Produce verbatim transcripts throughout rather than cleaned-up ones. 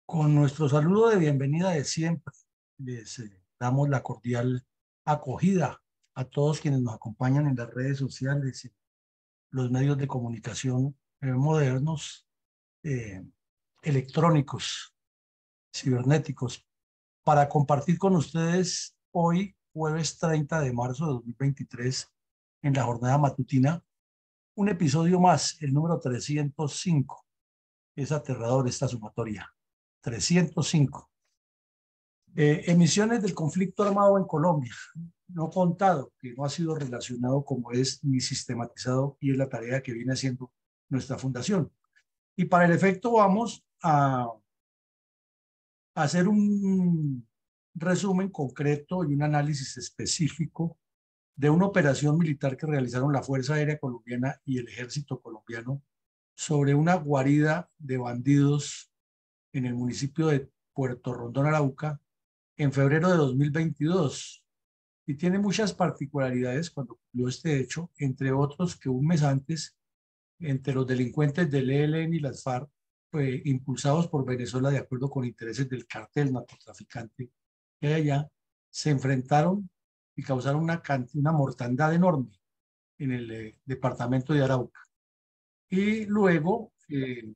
Con nuestro saludo de bienvenida de siempre, les eh, damos la cordial acogida a todos quienes nos acompañan en las redes sociales, y los medios de comunicación eh, modernos, eh, electrónicos, cibernéticos, para compartir con ustedes hoy, jueves treinta de marzo de dos mil veintitrés, en la jornada matutina, un episodio más, el número trescientos cinco. Es aterrador esta sumatoria. Trescientos cinco. Eh, emisiones del conflicto armado en Colombia, no contado, que no ha sido relacionado como es ni sistematizado, y es la tarea que viene haciendo nuestra fundación. Y para el efecto vamos a hacer un resumen concreto y un análisis específico de una operación militar que realizaron la Fuerza Aérea Colombiana y el Ejército Colombiano sobre una guarida de bandidos en el municipio de Puerto Rondón, Arauca, en febrero de dos mil veintidós, y tiene muchas particularidades cuando ocurrió este hecho, entre otros que un mes antes, entre los delincuentes del E L N y las FARC, pues, impulsados por Venezuela de acuerdo con intereses del cartel narcotraficante que hay allá, se enfrentaron y causaron una, una mortandad enorme en el eh, departamento de Arauca. Y luego eh,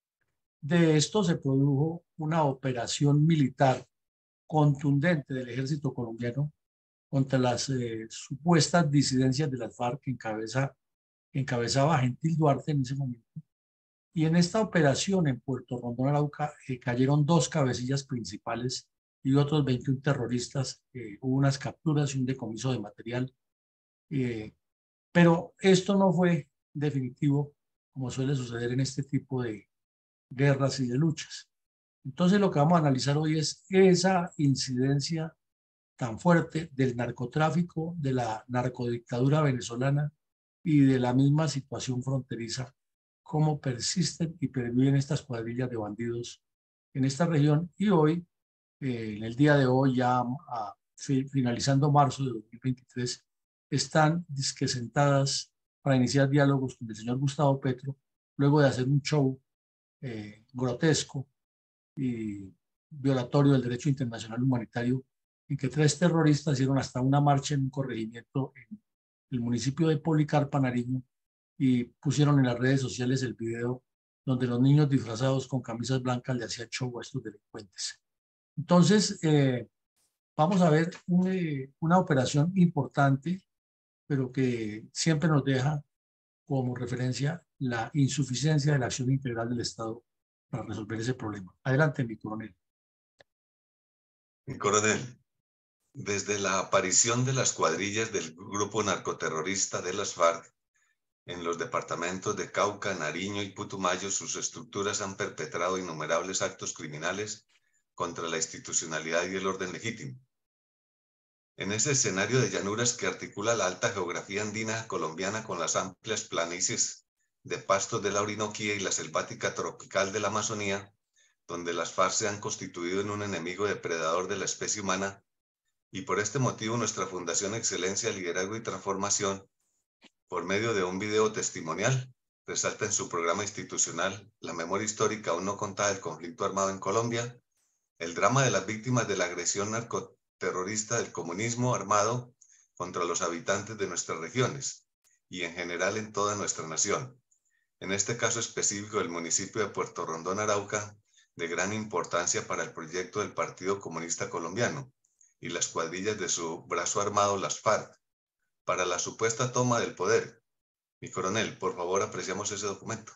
de esto se produjo una operación militar contundente del ejército colombiano contra las eh, supuestas disidencias de las FARC que encabeza, que encabezaba Gentil Duarte en ese momento. Y en esta operación en Puerto Rondón, Arauca, eh, cayeron dos cabecillas principales y otros veintiún terroristas. Eh, hubo unas capturas y un decomiso de material. Eh, pero esto no fue definitivo, como suele suceder en este tipo de guerras y de luchas. Entonces lo que vamos a analizar hoy es esa incidencia tan fuerte del narcotráfico, de la narcodictadura venezolana y de la misma situación fronteriza, cómo persisten y perviven estas cuadrillas de bandidos en esta región. Y hoy, eh, en el día de hoy, ya a, finalizando marzo de dos mil veintitrés, están disque sentadas para iniciar diálogos con el señor Gustavo Petro, luego de hacer un show eh, grotesco y violatorio del derecho internacional humanitario, en que tres terroristas hicieron hasta una marcha en un corregimiento en el municipio de Policarpa, Nariño, y pusieron en las redes sociales el video donde los niños disfrazados con camisas blancas le hacían show a estos delincuentes. Entonces, eh, vamos a ver un, eh, una operación importante, pero que siempre nos deja como referencia la insuficiencia de la acción integral del Estado para resolver ese problema. Adelante, mi coronel. Mi coronel, desde la aparición de las cuadrillas del grupo narcoterrorista de las FARC en los departamentos de Cauca, Nariño y Putumayo, sus estructuras han perpetrado innumerables actos criminales contra la institucionalidad y el orden legítimo. En ese escenario de llanuras que articula la alta geografía andina colombiana con las amplias planicies de pastos de la Orinoquía y la selvática tropical de la Amazonía, donde las FARC se han constituido en un enemigo depredador de la especie humana, y por este motivo nuestra Fundación Excelencia, Liderazgo y Transformación, por medio de un video testimonial, resalta en su programa institucional La memoria histórica aún no contada del conflicto armado en Colombia, el drama de las víctimas de la agresión narcoterrorista del comunismo armado contra los habitantes de nuestras regiones y en general en toda nuestra nación. En este caso específico del municipio de Puerto Rondón, Arauca, de gran importancia para el proyecto del Partido Comunista Colombiano y las cuadrillas de su brazo armado, las FARC, para la supuesta toma del poder. Mi coronel, por favor, apreciamos ese documento.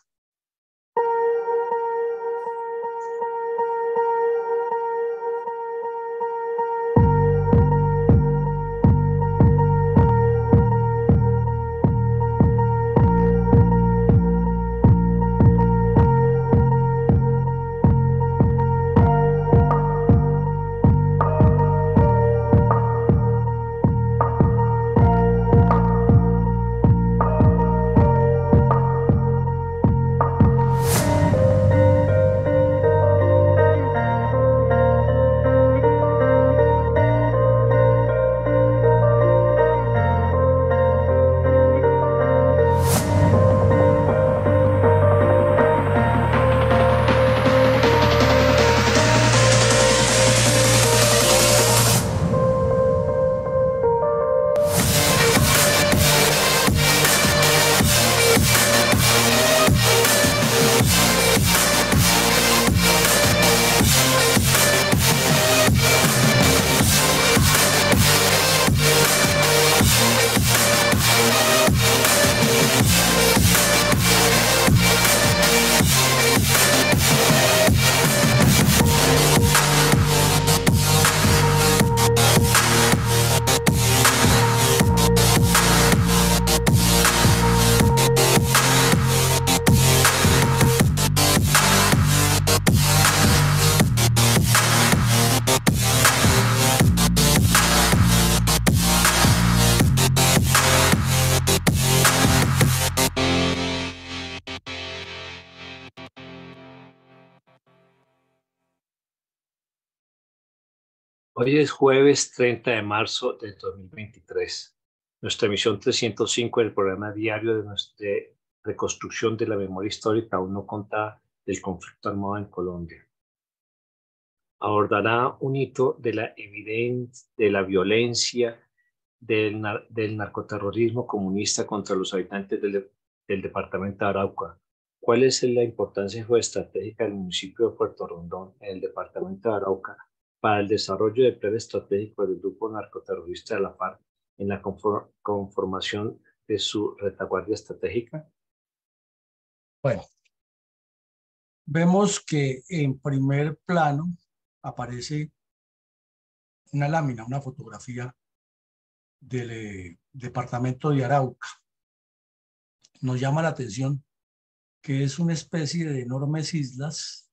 Hoy es jueves treinta de marzo de dos mil veintitrés. Nuestra emisión trescientos cinco del programa diario de, nuestra, de reconstrucción de la memoria histórica aún no conta del conflicto armado en Colombia. Abordará un hito de la evidencia, de la violencia, del, nar del narcoterrorismo comunista contra los habitantes del, del departamento de Arauca. ¿Cuál es la importancia geoestratégica del municipio de Puerto Rondón en el departamento de Arauca para el desarrollo del plan estratégico del grupo narcoterrorista de la FARC en la conform conformación de su retaguardia estratégica? Bueno, vemos que en primer plano aparece una lámina, una fotografía del eh, departamento de Arauca. Nos llama la atención que es una especie de enormes islas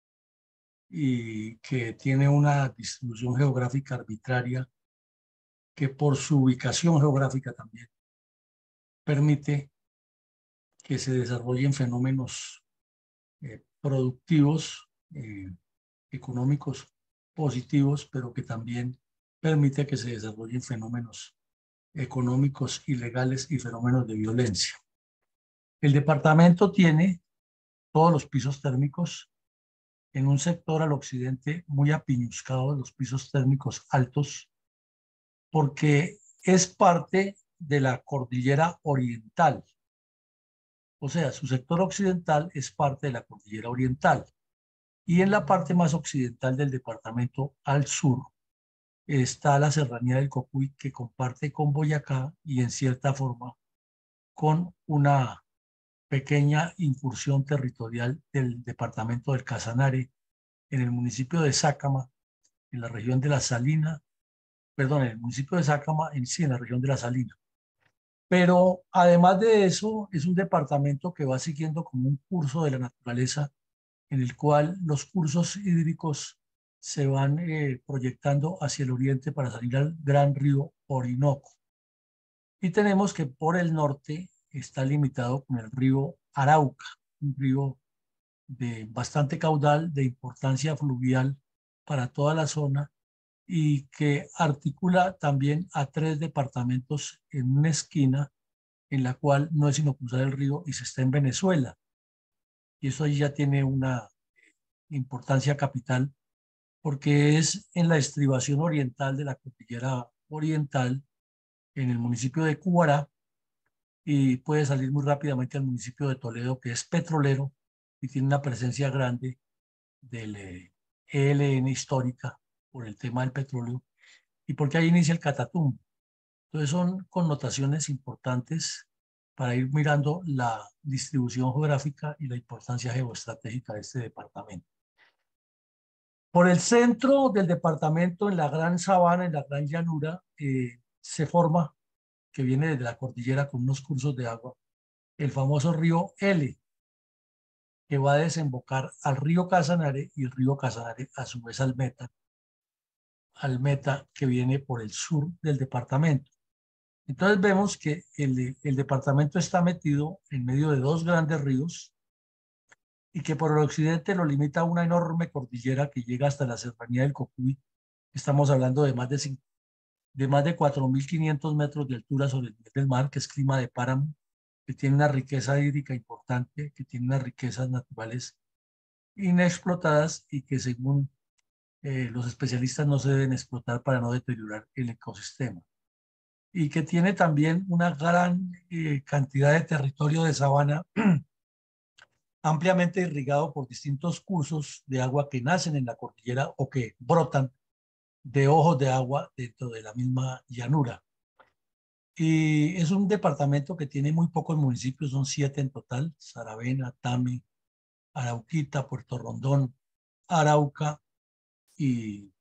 y que tiene una distribución geográfica arbitraria que por su ubicación geográfica también permite que se desarrollen fenómenos eh, productivos, eh, económicos positivos, pero que también permite que se desarrollen fenómenos económicos ilegales y fenómenos de violencia. El departamento tiene todos los pisos térmicos en un sector al occidente muy apiñuscado de los pisos térmicos altos, porque es parte de la cordillera oriental. O sea, su sector occidental es parte de la cordillera oriental. Y en la parte más occidental del departamento, al sur, está la serranía del Cocuy, que comparte con Boyacá y en cierta forma con una pequeña incursión territorial del departamento del Casanare en el municipio de Sácama, en la región de La Salina, perdón, en el municipio de Sácama, en sí, en la región de La Salina. Pero además de eso, es un departamento que va siguiendo como un curso de la naturaleza en el cual los cursos hídricos se van eh, proyectando hacia el oriente para salir al gran río Orinoco. Y tenemos que por el norte está limitado con el río Arauca, un río de bastante caudal, de importancia fluvial para toda la zona y que articula también a tres departamentos en una esquina en la cual no es sino cruzar el río y se está en Venezuela. Y eso ahí ya tiene una importancia capital porque es en la estribación oriental de la cordillera oriental, en el municipio de Cubará, y puede salir muy rápidamente al municipio de Toledo, que es petrolero y tiene una presencia grande del eh, E L N histórica por el tema del petróleo y porque ahí inicia el Catatumbo. Entonces son connotaciones importantes para ir mirando la distribución geográfica y la importancia geoestratégica de este departamento. Por el centro del departamento, en la gran sabana, en la gran llanura, eh, se forma, que viene desde la cordillera con unos cursos de agua, el famoso río L, que va a desembocar al río Casanare y el río Casanare a su vez al Meta, al Meta que viene por el sur del departamento. Entonces vemos que el, el departamento está metido en medio de dos grandes ríos y que por el occidente lo limita una enorme cordillera que llega hasta la serranía del Cocuy. Estamos hablando de más de, de, más de cuatro mil quinientos metros de altura sobre el nivel del mar, que es clima de páramo, que tiene una riqueza hídrica importante, que tiene unas riquezas naturales inexplotadas y que según eh, los especialistas no se deben explotar para no deteriorar el ecosistema. Y que tiene también una gran eh, cantidad de territorio de sabana ampliamente irrigado por distintos cursos de agua que nacen en la cordillera o que brotan de ojos de agua dentro de la misma llanura. Y es un departamento que tiene muy pocos municipios, son siete en total: Saravena, Tame, Arauquita, Puerto Rondón, Arauca y,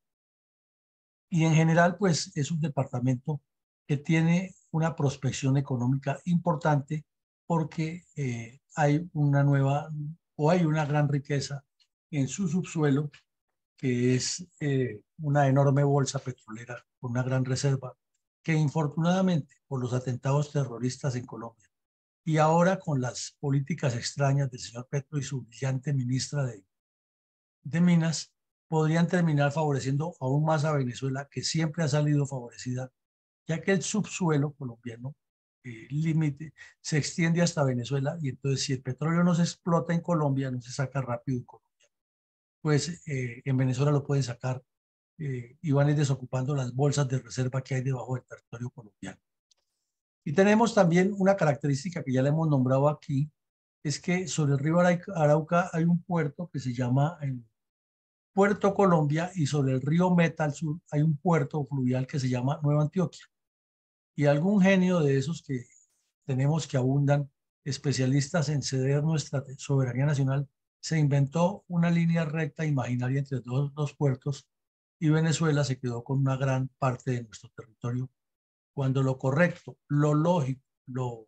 y en general pues es un departamento que tiene una prospección económica importante porque eh, hay una nueva o hay una gran riqueza en su subsuelo, que es eh, una enorme bolsa petrolera con una gran reserva que infortunadamente por los atentados terroristas en Colombia y ahora con las políticas extrañas del señor Petro y su brillante ministra de, de Minas, podrían terminar favoreciendo aún más a Venezuela, que siempre ha salido favorecida, ya que el subsuelo colombiano eh, límite se extiende hasta Venezuela, y entonces si el petróleo no se explota en Colombia, no se saca rápido en Colombia, pues eh, en Venezuela lo pueden sacar eh, y van a ir desocupando las bolsas de reserva que hay debajo del territorio colombiano. Y tenemos también una característica que ya le hemos nombrado aquí, es que sobre el río Arauca hay un puerto que se llama el Puerto Colombia, y sobre el río Meta al sur hay un puerto fluvial que se llama Nueva Antioquia. Y algún genio de esos que tenemos que abundan, especialistas en ceder nuestra soberanía nacional, se inventó una línea recta imaginaria entre dos, dos puertos, y Venezuela se quedó con una gran parte de nuestro territorio, cuando lo correcto, lo lógico, lo,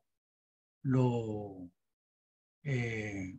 lo eh,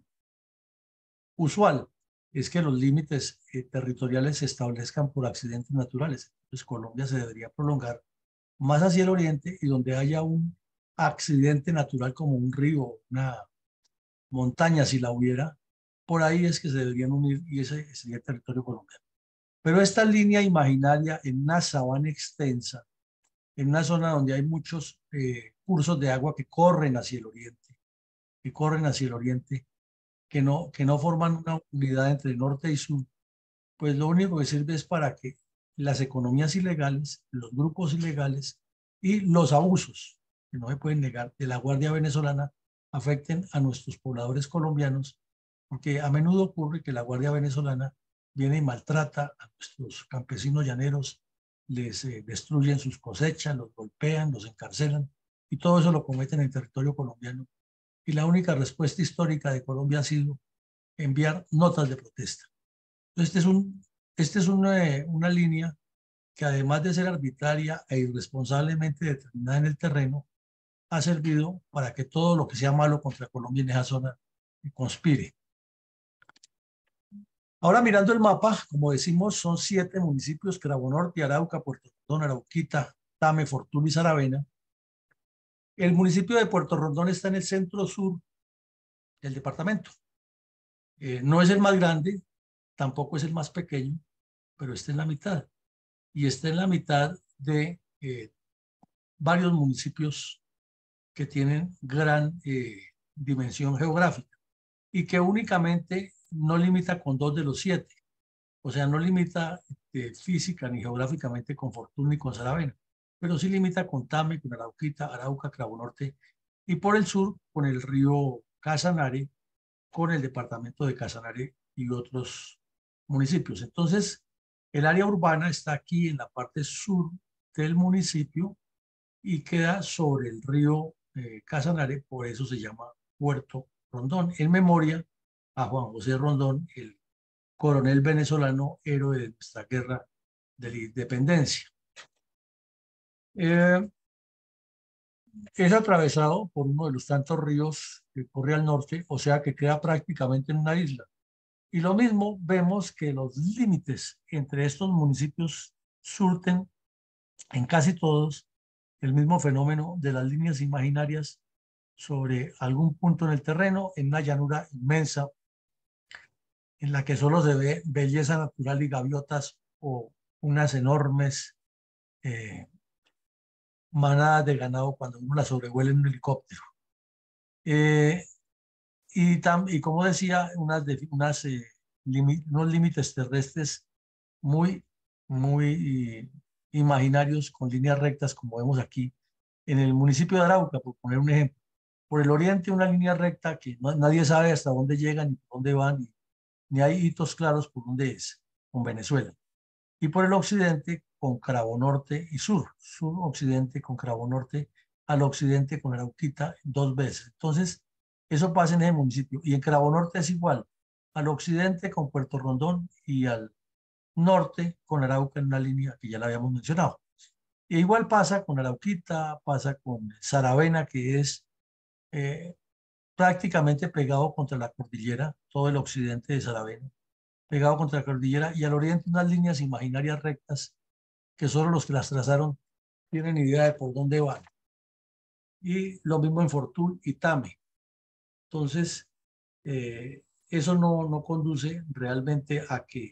usual es que los límites eh, territoriales se establezcan por accidentes naturales. Entonces Colombia se debería prolongar más hacia el oriente, y donde haya un accidente natural como un río, una montaña, si la hubiera, por ahí es que se deberían unir, y ese sería el territorio colombiano. Pero esta línea imaginaria en una sabana extensa, en una zona donde hay muchos eh, cursos de agua que corren hacia el oriente, que corren hacia el oriente, que no, que no forman una unidad entre norte y sur, pues lo único que sirve es para que las economías ilegales, los grupos ilegales y los abusos, que no se pueden negar, de la Guardia Venezolana afecten a nuestros pobladores colombianos, porque a menudo ocurre que la Guardia Venezolana viene y maltrata a nuestros campesinos llaneros, les eh, destruyen sus cosechas, los golpean, los encarcelan, y todo eso lo cometen en el territorio colombiano. Y la única respuesta histórica de Colombia ha sido enviar notas de protesta. Este es, un, este es una, una línea que, además de ser arbitraria e irresponsablemente determinada en el terreno, ha servido para que todo lo que sea malo contra Colombia en esa zona conspire. Ahora, mirando el mapa, como decimos, son siete municipios: Carabonorte, Arauca, Puerto Rondón, Arauquita, Tame, Fortuna y Saravena. El municipio de Puerto Rondón está en el centro sur del departamento. Eh, no es el más grande, tampoco es el más pequeño, pero está en la mitad. Y está en la mitad de eh, varios municipios que tienen gran eh, dimensión geográfica, y que únicamente no limita con dos de los siete. O sea, no limita eh, física ni geográficamente con Fortuna ni con Saravena, pero sí limita con Tame, con Arauquita, Arauca, Carabonorte, y por el sur con el río Casanare, con el departamento de Casanare y otros municipios. Entonces, el área urbana está aquí en la parte sur del municipio y queda sobre el río eh, Casanare, por eso se llama Puerto Rondón, en memoria a Juan José Rondón, el coronel venezolano, héroe de nuestra guerra de la independencia. Eh, es atravesado por uno de los tantos ríos que corre al norte, o sea que queda prácticamente en una isla. Y lo mismo vemos que los límites entre estos municipios surten en casi todos el mismo fenómeno de las líneas imaginarias sobre algún punto en el terreno, en una llanura inmensa en la que solo se ve belleza natural y gaviotas, o unas enormes eh, manadas de ganado cuando uno las sobrevuela en un helicóptero. Eh, y, tam, y como decía, unas, de, unas eh, limi, unos límites terrestres muy, muy eh, imaginarios, con líneas rectas, como vemos aquí en el municipio de Arauca, por poner un ejemplo. Por el oriente, una línea recta que no, nadie sabe hasta dónde llegan ni por dónde van, ni, ni hay hitos claros por dónde es, con Venezuela. Y por el occidente, con Carabonorte y sur, sur-occidente con Carabonorte, al occidente con Arauquita dos veces. Entonces, eso pasa en ese municipio. Y en Carabonorte es igual, al occidente con Puerto Rondón y al norte con Arauca, en una línea que ya la habíamos mencionado. E igual pasa con Arauquita, pasa con Saravena, que es eh, prácticamente pegado contra la cordillera, todo el occidente de Saravena, pegado contra la cordillera, y al oriente unas líneas imaginarias rectas que solo los que las trazaron tienen idea de por dónde van. Y lo mismo en Fortún y Tame. Entonces, eh, eso no, no conduce realmente a que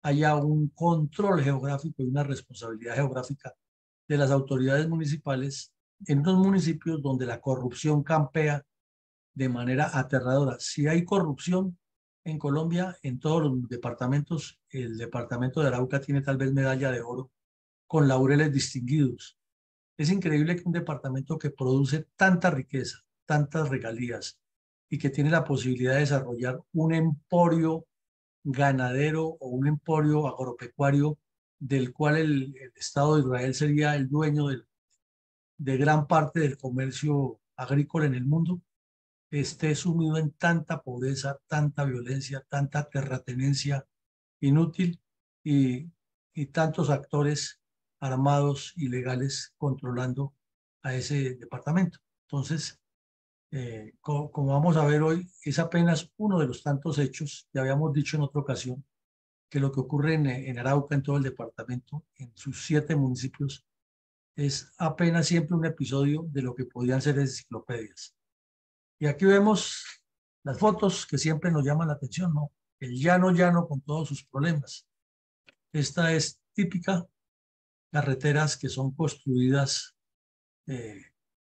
haya un control geográfico y una responsabilidad geográfica de las autoridades municipales en unos municipios donde la corrupción campea de manera aterradora. Si hay corrupción en Colombia, en todos los departamentos, el departamento de Arauca tiene tal vez medalla de oro con laureles distinguidos. Es increíble que un departamento que produce tanta riqueza, tantas regalías y que tiene la posibilidad de desarrollar un emporio ganadero o un emporio agropecuario del cual el, el Estado de Israel sería el dueño del, de gran parte del comercio agrícola en el mundo, esté sumido en tanta pobreza, tanta violencia, tanta terratenencia inútil y, y tantos actores armados y legales controlando a ese departamento. Entonces, eh, como, como vamos a ver hoy, es apenas uno de los tantos hechos. Ya habíamos dicho en otra ocasión que lo que ocurre en, en Arauca, en todo el departamento, en sus siete municipios, es apenas siempre un episodio de lo que podían ser enciclopedias. Y aquí vemos las fotos que siempre nos llaman la atención, ¿no? El llano llano con todos sus problemas. Esta es típica, carreteras que son construidas eh,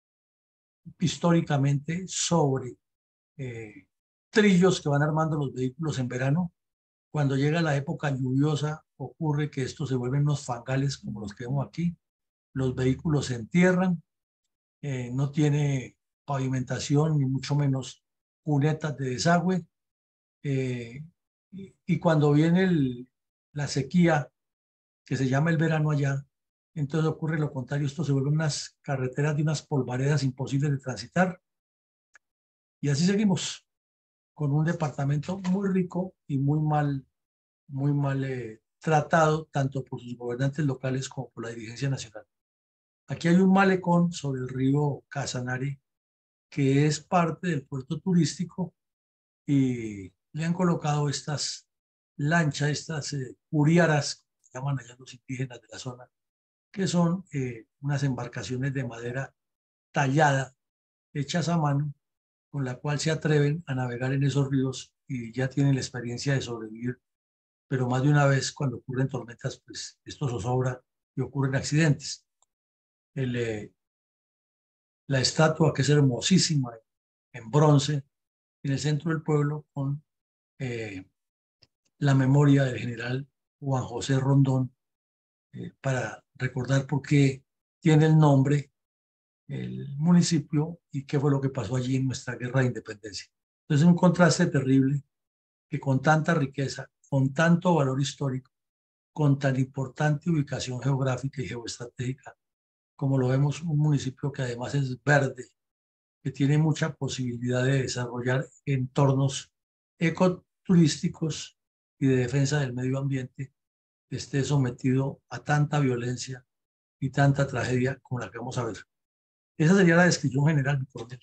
históricamente sobre eh, trillos que van armando los vehículos en verano. Cuando llega la época lluviosa, ocurre que estos se vuelven unos fangales como los que vemos aquí. Los vehículos se entierran, eh, no tiene pavimentación ni mucho menos cunetas de desagüe. Eh, y, y cuando viene el, la sequía, que se llama el verano allá, entonces ocurre lo contrario, esto se vuelven unas carreteras de unas polvaredas imposibles de transitar. Y así seguimos, con un departamento muy rico y muy mal, muy mal eh, tratado, tanto por sus gobernantes locales como por la dirigencia nacional. Aquí hay un malecón sobre el río Casanare, que es parte del puerto turístico, y le han colocado estas lanchas, estas eh, curiaras, que llaman allá los indígenas de la zona, que son eh, unas embarcaciones de madera tallada, hechas a mano, con la cual se atreven a navegar en esos ríos y ya tienen la experiencia de sobrevivir, pero más de una vez cuando ocurren tormentas, pues esto zozobra y ocurren accidentes. El, eh, la estatua, que es hermosísima, en bronce, en el centro del pueblo, con eh, la memoria del general Juan José Rondón, eh, para recordar por qué tiene el nombre el municipio y qué fue lo que pasó allí en nuestra guerra de independencia. Entonces, un contraste terrible que con tanta riqueza, con tanto valor histórico, con tan importante ubicación geográfica y geoestratégica, como lo vemos, un municipio que además es verde, que tiene mucha posibilidad de desarrollar entornos ecoturísticos y de defensa del medio ambiente, esté sometido a tanta violencia y tanta tragedia como la que vamos a ver. Esa sería la descripción general, mi coronel.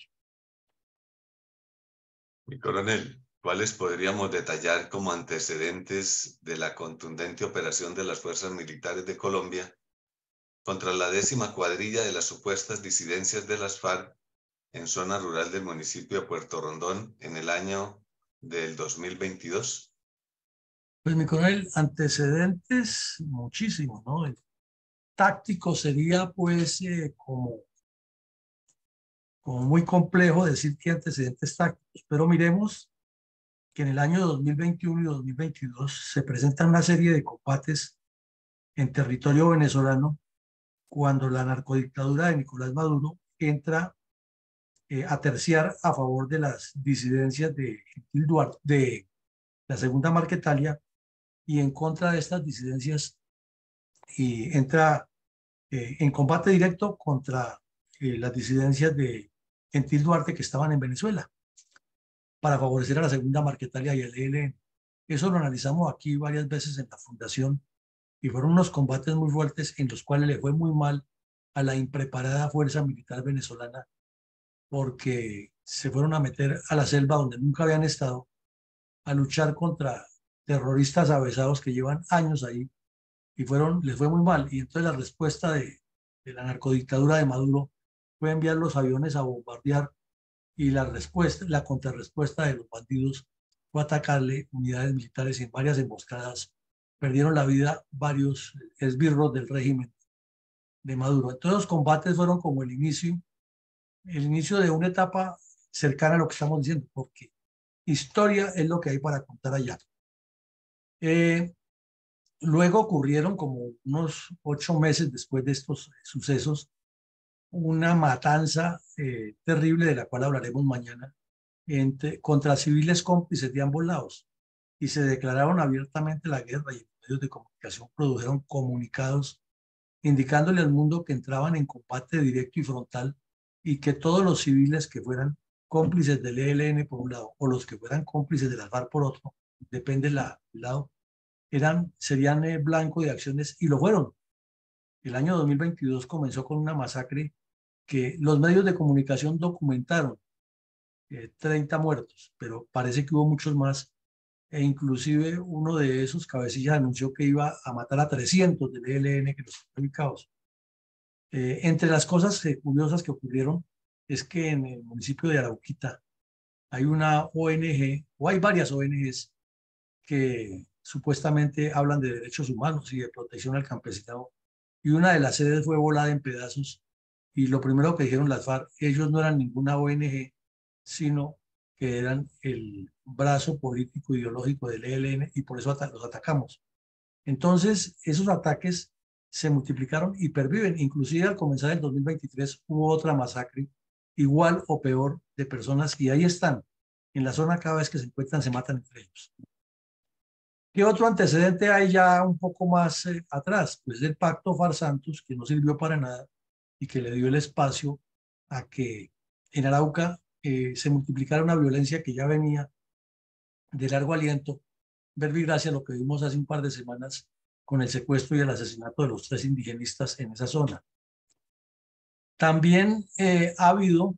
Mi coronel, ¿cuáles podríamos detallar como antecedentes de la contundente operación de las fuerzas militares de Colombia contra la décima cuadrilla de las supuestas disidencias de las FARC en zona rural del municipio de Puerto Rondón en el año del dos mil veintidós? Pues, mi coronel, antecedentes muchísimos, ¿no? El táctico sería, pues, eh, como, como muy complejo decir que antecedentes tácticos, pero miremos que en el año dos mil veintiuno y dos mil veintidós se presentan una serie de combates en territorio venezolano cuando la narcodictadura de Nicolás Maduro entra eh, a terciar a favor de las disidencias de Gentil Duarte, de la Segunda Marquetalia, y en contra de estas disidencias, y entra eh, en combate directo contra eh, las disidencias de Gentil Duarte que estaban en Venezuela, para favorecer a la Segunda Marquetalia y el E L N. Eso lo analizamos aquí varias veces en la fundación, y fueron unos combates muy fuertes en los cuales le fue muy mal a la impreparada fuerza militar venezolana, porque se fueron a meter a la selva donde nunca habían estado, a luchar contra terroristas avesados que llevan años ahí, y fueron, les fue muy mal. Y entonces la respuesta de, de la narcodictadura de Maduro fue enviar los aviones a bombardear, y la respuesta, la contrarrespuesta de los bandidos fue atacarle unidades militares en varias emboscadas perdieron la vida varios esbirros del régimen de Maduro. Entonces los combates fueron como el inicio, el inicio de una etapa cercana a lo que estamos diciendo, porque historia es lo que hay para contar allá. Eh, luego ocurrieron como unos ocho meses después de estos sucesos, una matanza eh, terrible de la cual hablaremos mañana, entre, contra civiles cómplices de ambos lados, y se declararon abiertamente la guerra, y los medios de comunicación produjeron comunicados indicándole al mundo que entraban en combate directo y frontal y que todos los civiles que fueran cómplices del E L N por un lado o los que fueran cómplices de las FARC por otro, depende del lado, eran, serían eh, blanco de acciones, y lo fueron. El año dos mil veintidós comenzó con una masacre que los medios de comunicación documentaron, eh, treinta muertos, pero parece que hubo muchos más, e inclusive uno de esos cabecillas anunció que iba a matar a trescientos del E L N que los había ubicados. Eh, entre las cosas eh, curiosas que ocurrieron es que en el municipio de Arauquita hay una O N G, o hay varias O N Ges que supuestamente hablan de derechos humanos y de protección al campesinado, y una de las sedes fue volada en pedazos, y lo primero que dijeron las FARC, ellos no eran ninguna O N G, sino que eran el brazo político ideológico del E L N, y por eso at los atacamos. Entonces, esos ataques se multiplicaron y perviven. Inclusive al comenzar el dos mil veintitrés hubo otra masacre, igual o peor, de personas, y ahí están. En la zona cada vez que se encuentran se matan entre ellos. ¿Qué otro antecedente hay ya un poco más eh, atrás? Pues el pacto FARC-Santos, que no sirvió para nada y que le dio el espacio a que en Arauca eh, se multiplicara una violencia que ya venía de largo aliento, verbigracia a lo que vimos hace un par de semanas con el secuestro y el asesinato de los tres indigenistas en esa zona. También eh, ha habido,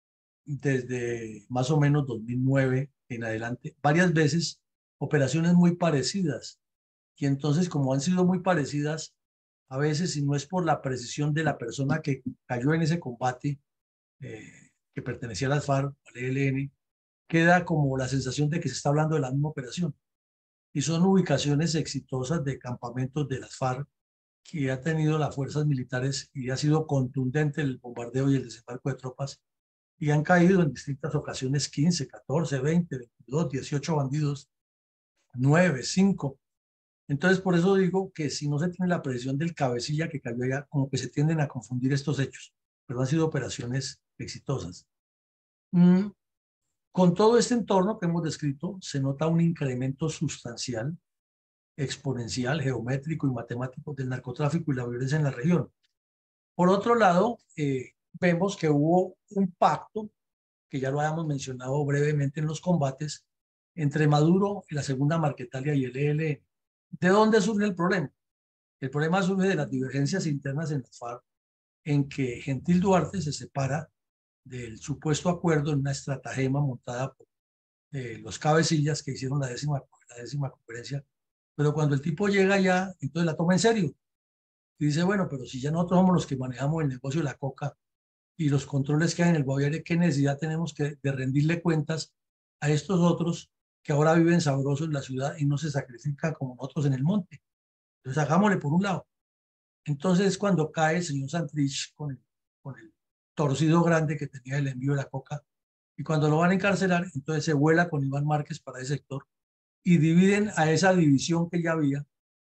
desde más o menos dos mil nueve en adelante, varias veces operaciones muy parecidas, y entonces como han sido muy parecidas, a veces, si no es por la precisión de la persona que cayó en ese combate, eh, que pertenecía a las FARC, al E L N, queda como la sensación de que se está hablando de la misma operación. Y son ubicaciones exitosas de campamentos de las FARC que ha tenido las fuerzas militares, y ha sido contundente el bombardeo y el desembarco de tropas, y han caído en distintas ocasiones quince, catorce, veinte, veintidós, dieciocho bandidos, nueve, cinco. Entonces, por eso digo que si no se tiene la precisión del cabecilla que cayó allá, como que se tienden a confundir estos hechos, pero han sido operaciones exitosas. Mm, con todo este entorno que hemos descrito, se nota un incremento sustancial, exponencial, geométrico y matemático del narcotráfico y la violencia en la región. Por otro lado, eh, vemos que hubo un pacto, que ya lo habíamos mencionado brevemente en los combates, entre Maduro y la Segunda Marquetalia y el E L N. ¿De dónde surge el problema? El problema surge de las divergencias internas en la FARC, en que Gentil Duarte se separa del supuesto acuerdo en una estratagema montada por eh, los cabecillas que hicieron la décima, la décima conferencia, pero cuando el tipo llega allá, entonces la toma en serio y dice, bueno, pero si ya nosotros somos los que manejamos el negocio de la coca y los controles que hay en el Guaviare, ¿qué necesidad tenemos que, de rendirle cuentas a estos otros que ahora viven sabrosos en la ciudad y no se sacrifican como nosotros en el monte? Entonces hagámosle por un lado. Entonces cuando cae el señor Santrich con el, con el torcido grande que tenía el envío de la coca, y cuando lo van a encarcelar, entonces se vuela con Iván Márquez para ese sector y dividen a esa división que ya había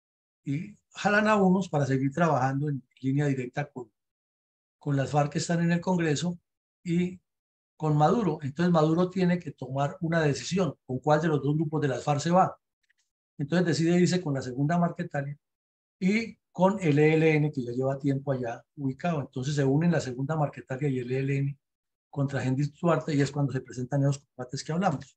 y jalan a unos para seguir trabajando en línea directa con, con las FARC que están en el Congreso y con Maduro. Entonces Maduro tiene que tomar una decisión con cuál de los dos grupos de las FARC se va. Entonces decide irse con la Segunda Marquetalia y con el E L N, que ya lleva tiempo allá ubicado. Entonces se unen la Segunda Marquetalia y el E L N contra Gentil Duarte, y es cuando se presentan esos combates que hablamos.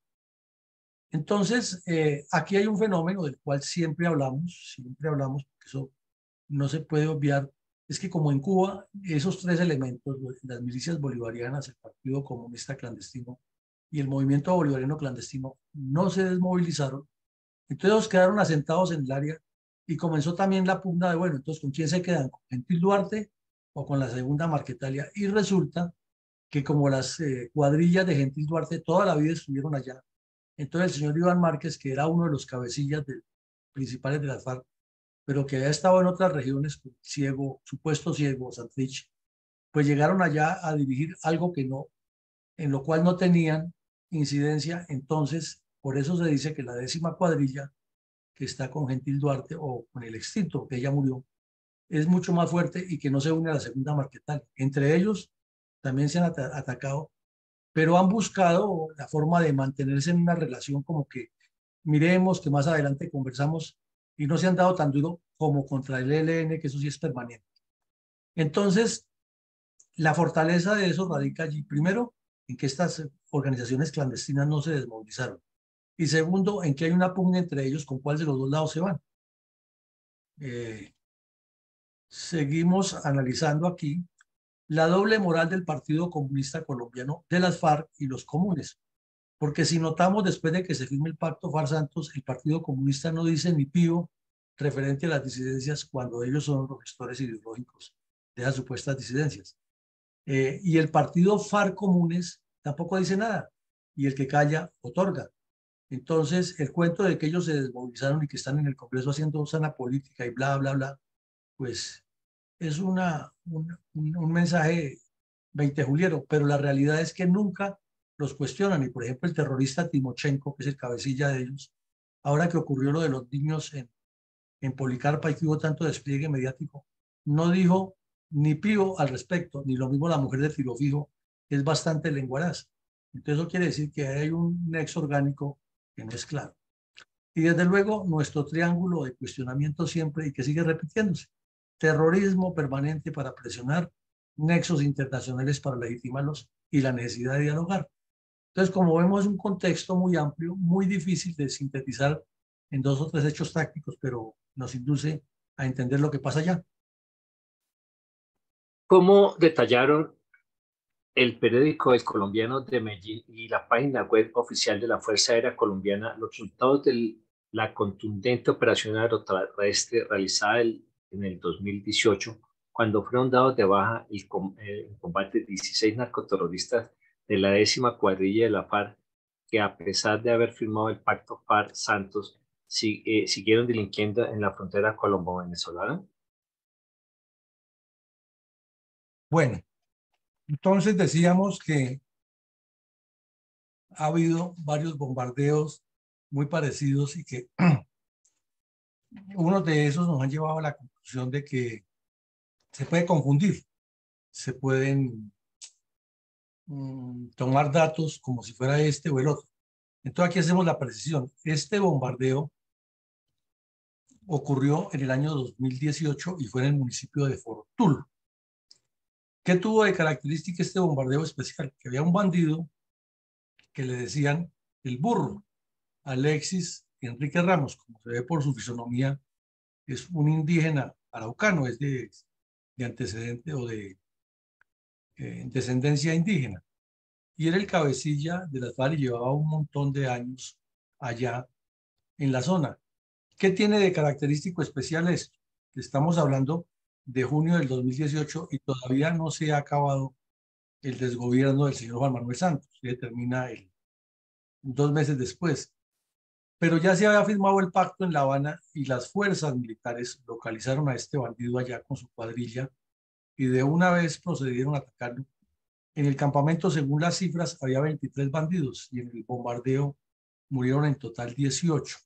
Entonces, eh, aquí hay un fenómeno del cual siempre hablamos, siempre hablamos, porque eso no se puede obviar, es que como en Cuba, esos tres elementos, las milicias bolivarianas, el Partido Comunista Clandestino y el Movimiento Bolivariano Clandestino, no se desmovilizaron, entonces quedaron asentados en el área, y comenzó también la pugna de, bueno, entonces, ¿con quién se quedan? ¿Con Gentil Duarte o con la Segunda Marquetalia? Y resulta que como las eh, cuadrillas de Gentil Duarte toda la vida estuvieron allá, entonces el señor Iván Márquez, que era uno de los cabecillas del, principales de las FARC, pero que había estado en otras regiones, ciego, supuesto ciego, Santrich, pues llegaron allá a dirigir algo que no, en lo cual no tenían incidencia. Entonces, por eso se dice que la décima cuadrilla, que está con Gentil Duarte o con el extinto, que ella murió, es mucho más fuerte y que no se une a la segunda Marquetal. Entre ellos también se han at atacado, pero han buscado la forma de mantenerse en una relación como que miremos que más adelante conversamos, y no se han dado tan duro como contra el E L N, que eso sí es permanente. Entonces, la fortaleza de eso radica allí, primero, en que estas organizaciones clandestinas no se desmovilizaron, y segundo, en que hay una pugna entre ellos con cuál de los dos lados se van. Eh, seguimos analizando aquí la doble moral del Partido Comunista Colombiano, de las FARC y los comunes. Porque si notamos, después de que se firme el pacto FARC-Santos, el Partido Comunista no dice ni pío referente a las disidencias cuando ellos son los gestores ideológicos de esas supuestas disidencias. Eh, y el Partido FARC-Comunes tampoco dice nada. Y el que calla, otorga. Entonces, el cuento de que ellos se desmovilizaron y que están en el Congreso haciendo sana política y bla, bla, bla, pues es una, un, un, un mensaje veintejuliero, pero la realidad es que nunca los cuestionan. Y por ejemplo, el terrorista Timochenko, que es el cabecilla de ellos, ahora que ocurrió lo de los niños en, en Policarpa y que hubo tanto despliegue mediático, no dijo ni pío al respecto, ni lo mismo la mujer de Tiro Fijo, que es bastante lenguaraz. Entonces eso quiere decir que hay un nexo orgánico que no es claro. Y desde luego nuestro triángulo de cuestionamiento siempre y que sigue repitiéndose. Terrorismo permanente para presionar, nexos internacionales para legitimarlos y la necesidad de dialogar. Entonces, como vemos, es un contexto muy amplio, muy difícil de sintetizar en dos o tres hechos tácticos, pero nos induce a entender lo que pasa allá. ¿Cómo detallaron el periódico El Colombiano de Medellín y la página web oficial de la Fuerza Aérea Colombiana los resultados de la contundente operación aeroterrestre realizada el, en el dos mil dieciocho, cuando fueron dados de baja el, el combate de dieciséis narcoterroristas de la décima cuadrilla de la FARC, que a pesar de haber firmado el pacto FARC-Santos, si, eh, siguieron delinquiendo en la frontera colombo-venezolana? Bueno, entonces decíamos que ha habido varios bombardeos muy parecidos y que uno de esos nos han llevado a la conclusión de que se puede confundir, se pueden mm, tomar datos como si fuera este o el otro. Entonces aquí hacemos la precisión. Este bombardeo ocurrió en el año dos mil dieciocho y fue en el municipio de Fortul. ¿Qué tuvo de característica este bombardeo especial? Que había un bandido que le decían el burro, Alexis Enrique Ramos, como se ve por su fisonomía, es un indígena araucano, es de, de antecedente o de eh, descendencia indígena. Y era el cabecilla de las FARC y llevaba un montón de años allá en la zona. ¿Qué tiene de característico especial esto? Estamos hablando de junio del dos mil dieciocho y todavía no se ha acabado el desgobierno del señor Juan Manuel Santos, que termina el, dos meses después. Pero ya se había firmado el pacto en La Habana y las fuerzas militares localizaron a este bandido allá con su cuadrilla y de una vez procedieron a atacarlo. En el campamento, según las cifras, había veintitrés bandidos y en el bombardeo murieron en total dieciocho.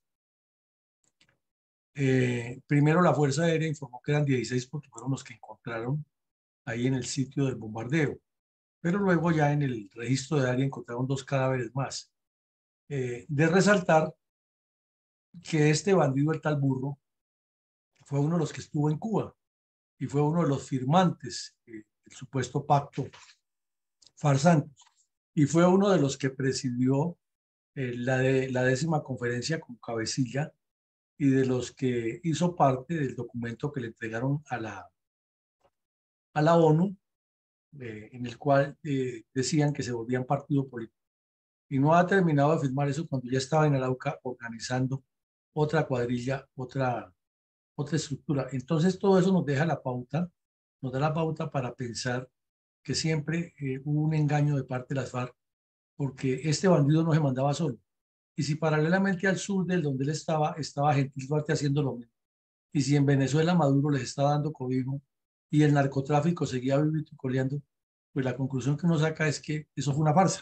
Eh, primero la Fuerza Aérea informó que eran dieciséis porque fueron los que encontraron ahí en el sitio del bombardeo, pero luego ya en el registro de área encontraron dos cadáveres más. Eh, de resaltar que este bandido, el tal burro, fue uno de los que estuvo en Cuba y fue uno de los firmantes eh, del supuesto pacto FARC-Santos y fue uno de los que presidió eh, la, de, la décima conferencia con cabecilla y de los que hizo parte del documento que le entregaron a la, a la ONU, eh, en el cual eh, decían que se volvían partido político. Y no ha terminado de firmar eso cuando ya estaba en Arauca organizando otra cuadrilla, otra, otra estructura. Entonces todo eso nos deja la pauta, nos da la pauta para pensar que siempre eh, hubo un engaño de parte de las FARC, porque este bandido no se mandaba solo. y si paralelamente al sur del donde él estaba, estaba Gentil Duarte haciendo lo mismo, y si en Venezuela Maduro les estaba dando cobijo y el narcotráfico seguía vivito y coleando, pues la conclusión que uno saca es que eso fue una farsa.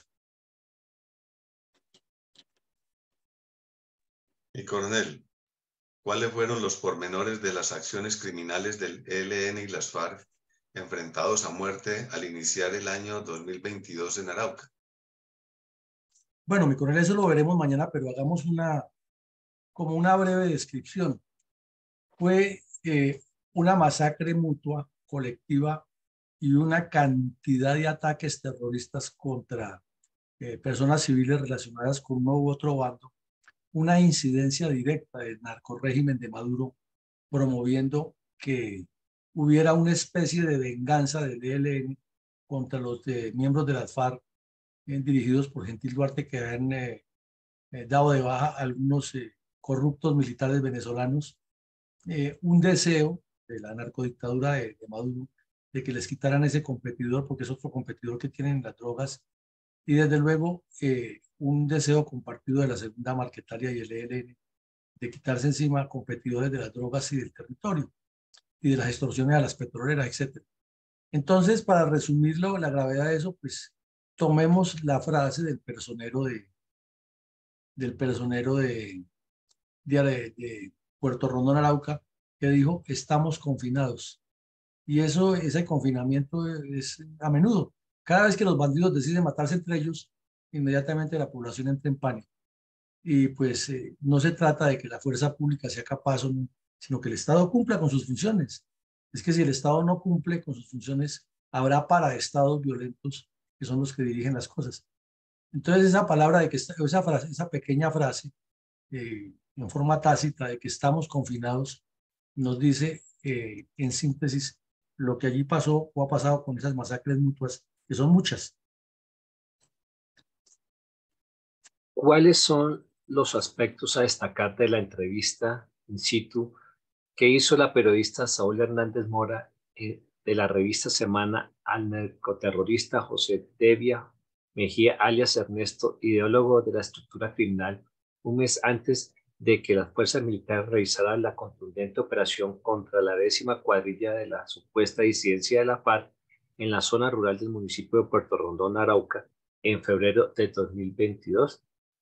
Y coronel, ¿cuáles fueron los pormenores de las acciones criminales del E L N y las FARC enfrentados a muerte al iniciar el año dos mil veintidós en Arauca? Bueno, mi coronel, eso lo veremos mañana, pero hagamos una, como una breve descripción. Fue eh, una masacre mutua, colectiva, y una cantidad de ataques terroristas contra eh, personas civiles relacionadas con uno u otro bando, una incidencia directa del narcorrégimen de Maduro promoviendo que hubiera una especie de venganza del E L N contra los de, miembros de las FARC eh, dirigidos por Gentil Duarte, que han eh, eh, dado de baja a algunos eh, corruptos militares venezolanos, eh, un deseo de la narcodictadura de, de Maduro de que les quitaran ese competidor, porque es otro competidor que tienen las drogas, y desde luego eh, un deseo compartido de la segunda Marquetalia y el E L N de quitarse encima competidores de las drogas y del territorio, y de las extorsiones a las petroleras, etcétera. Entonces, para resumirlo, la gravedad de eso, pues tomemos la frase del personero de, del personero de, de, de Puerto Rondón, Arauca, que dijo, estamos confinados. Y eso, ese confinamiento es a menudo. Cada vez que los bandidos deciden matarse entre ellos, inmediatamente la población entra en pánico. Y pues eh, no se trata de que la fuerza pública sea capaz o no, sino que el Estado cumpla con sus funciones. Es que si el Estado no cumple con sus funciones, habrá paraestados violentos que son los que dirigen las cosas. Entonces esa palabra de que esa, frase, esa pequeña frase eh, en forma tácita de que estamos confinados nos dice eh, en síntesis lo que allí pasó o ha pasado con esas masacres mutuas, que son muchas. ¿Cuáles son los aspectos a destacar de la entrevista in situ que hizo la periodista Saúl Hernández Mora eh, de la revista Semana al narcoterrorista José Devia Mejía, alias Ernesto, ideólogo de la estructura criminal, un mes antes de que las fuerzas militares realizaran la contundente operación contra la décima cuadrilla de la supuesta disidencia de la FARC en la zona rural del municipio de Puerto Rondón, Arauca, en febrero de dos mil veintidós?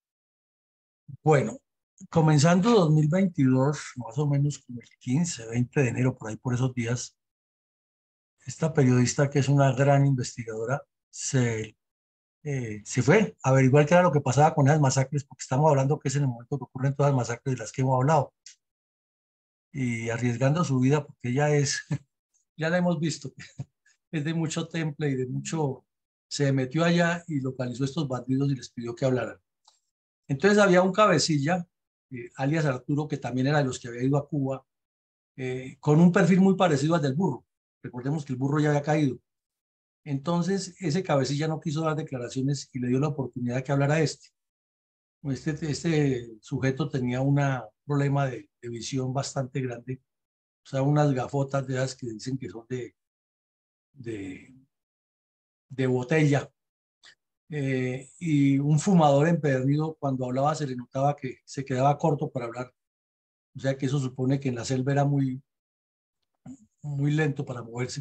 Bueno, comenzando dos mil veintidós, más o menos como el quince, veinte de enero, por ahí por esos días, esta periodista, que es una gran investigadora, se, eh, se fue a averiguar qué era lo que pasaba con esas masacres, porque estamos hablando que es en el momento que ocurren todas las masacres de las que hemos hablado, y arriesgando su vida, porque ella es, ya la hemos visto, es de mucho temple y de mucho, se metió allá y localizó a estos bandidos y les pidió que hablaran. Entonces había un cabecilla, eh, alias Arturo, que también era de los que había ido a Cuba, eh, con un perfil muy parecido al del burro. Recordemos que el burro ya había caído. Entonces ese cabecilla no quiso dar declaraciones y le dio la oportunidad de que hablara este. Este, este sujeto tenía un problema de, de visión bastante grande, o sea, unas gafotas de esas que dicen que son de, de, de botella. Eh, y un fumador empedernido, cuando hablaba se le notaba que se quedaba corto para hablar. O sea que eso supone que en la selva era muy, muy lento para moverse.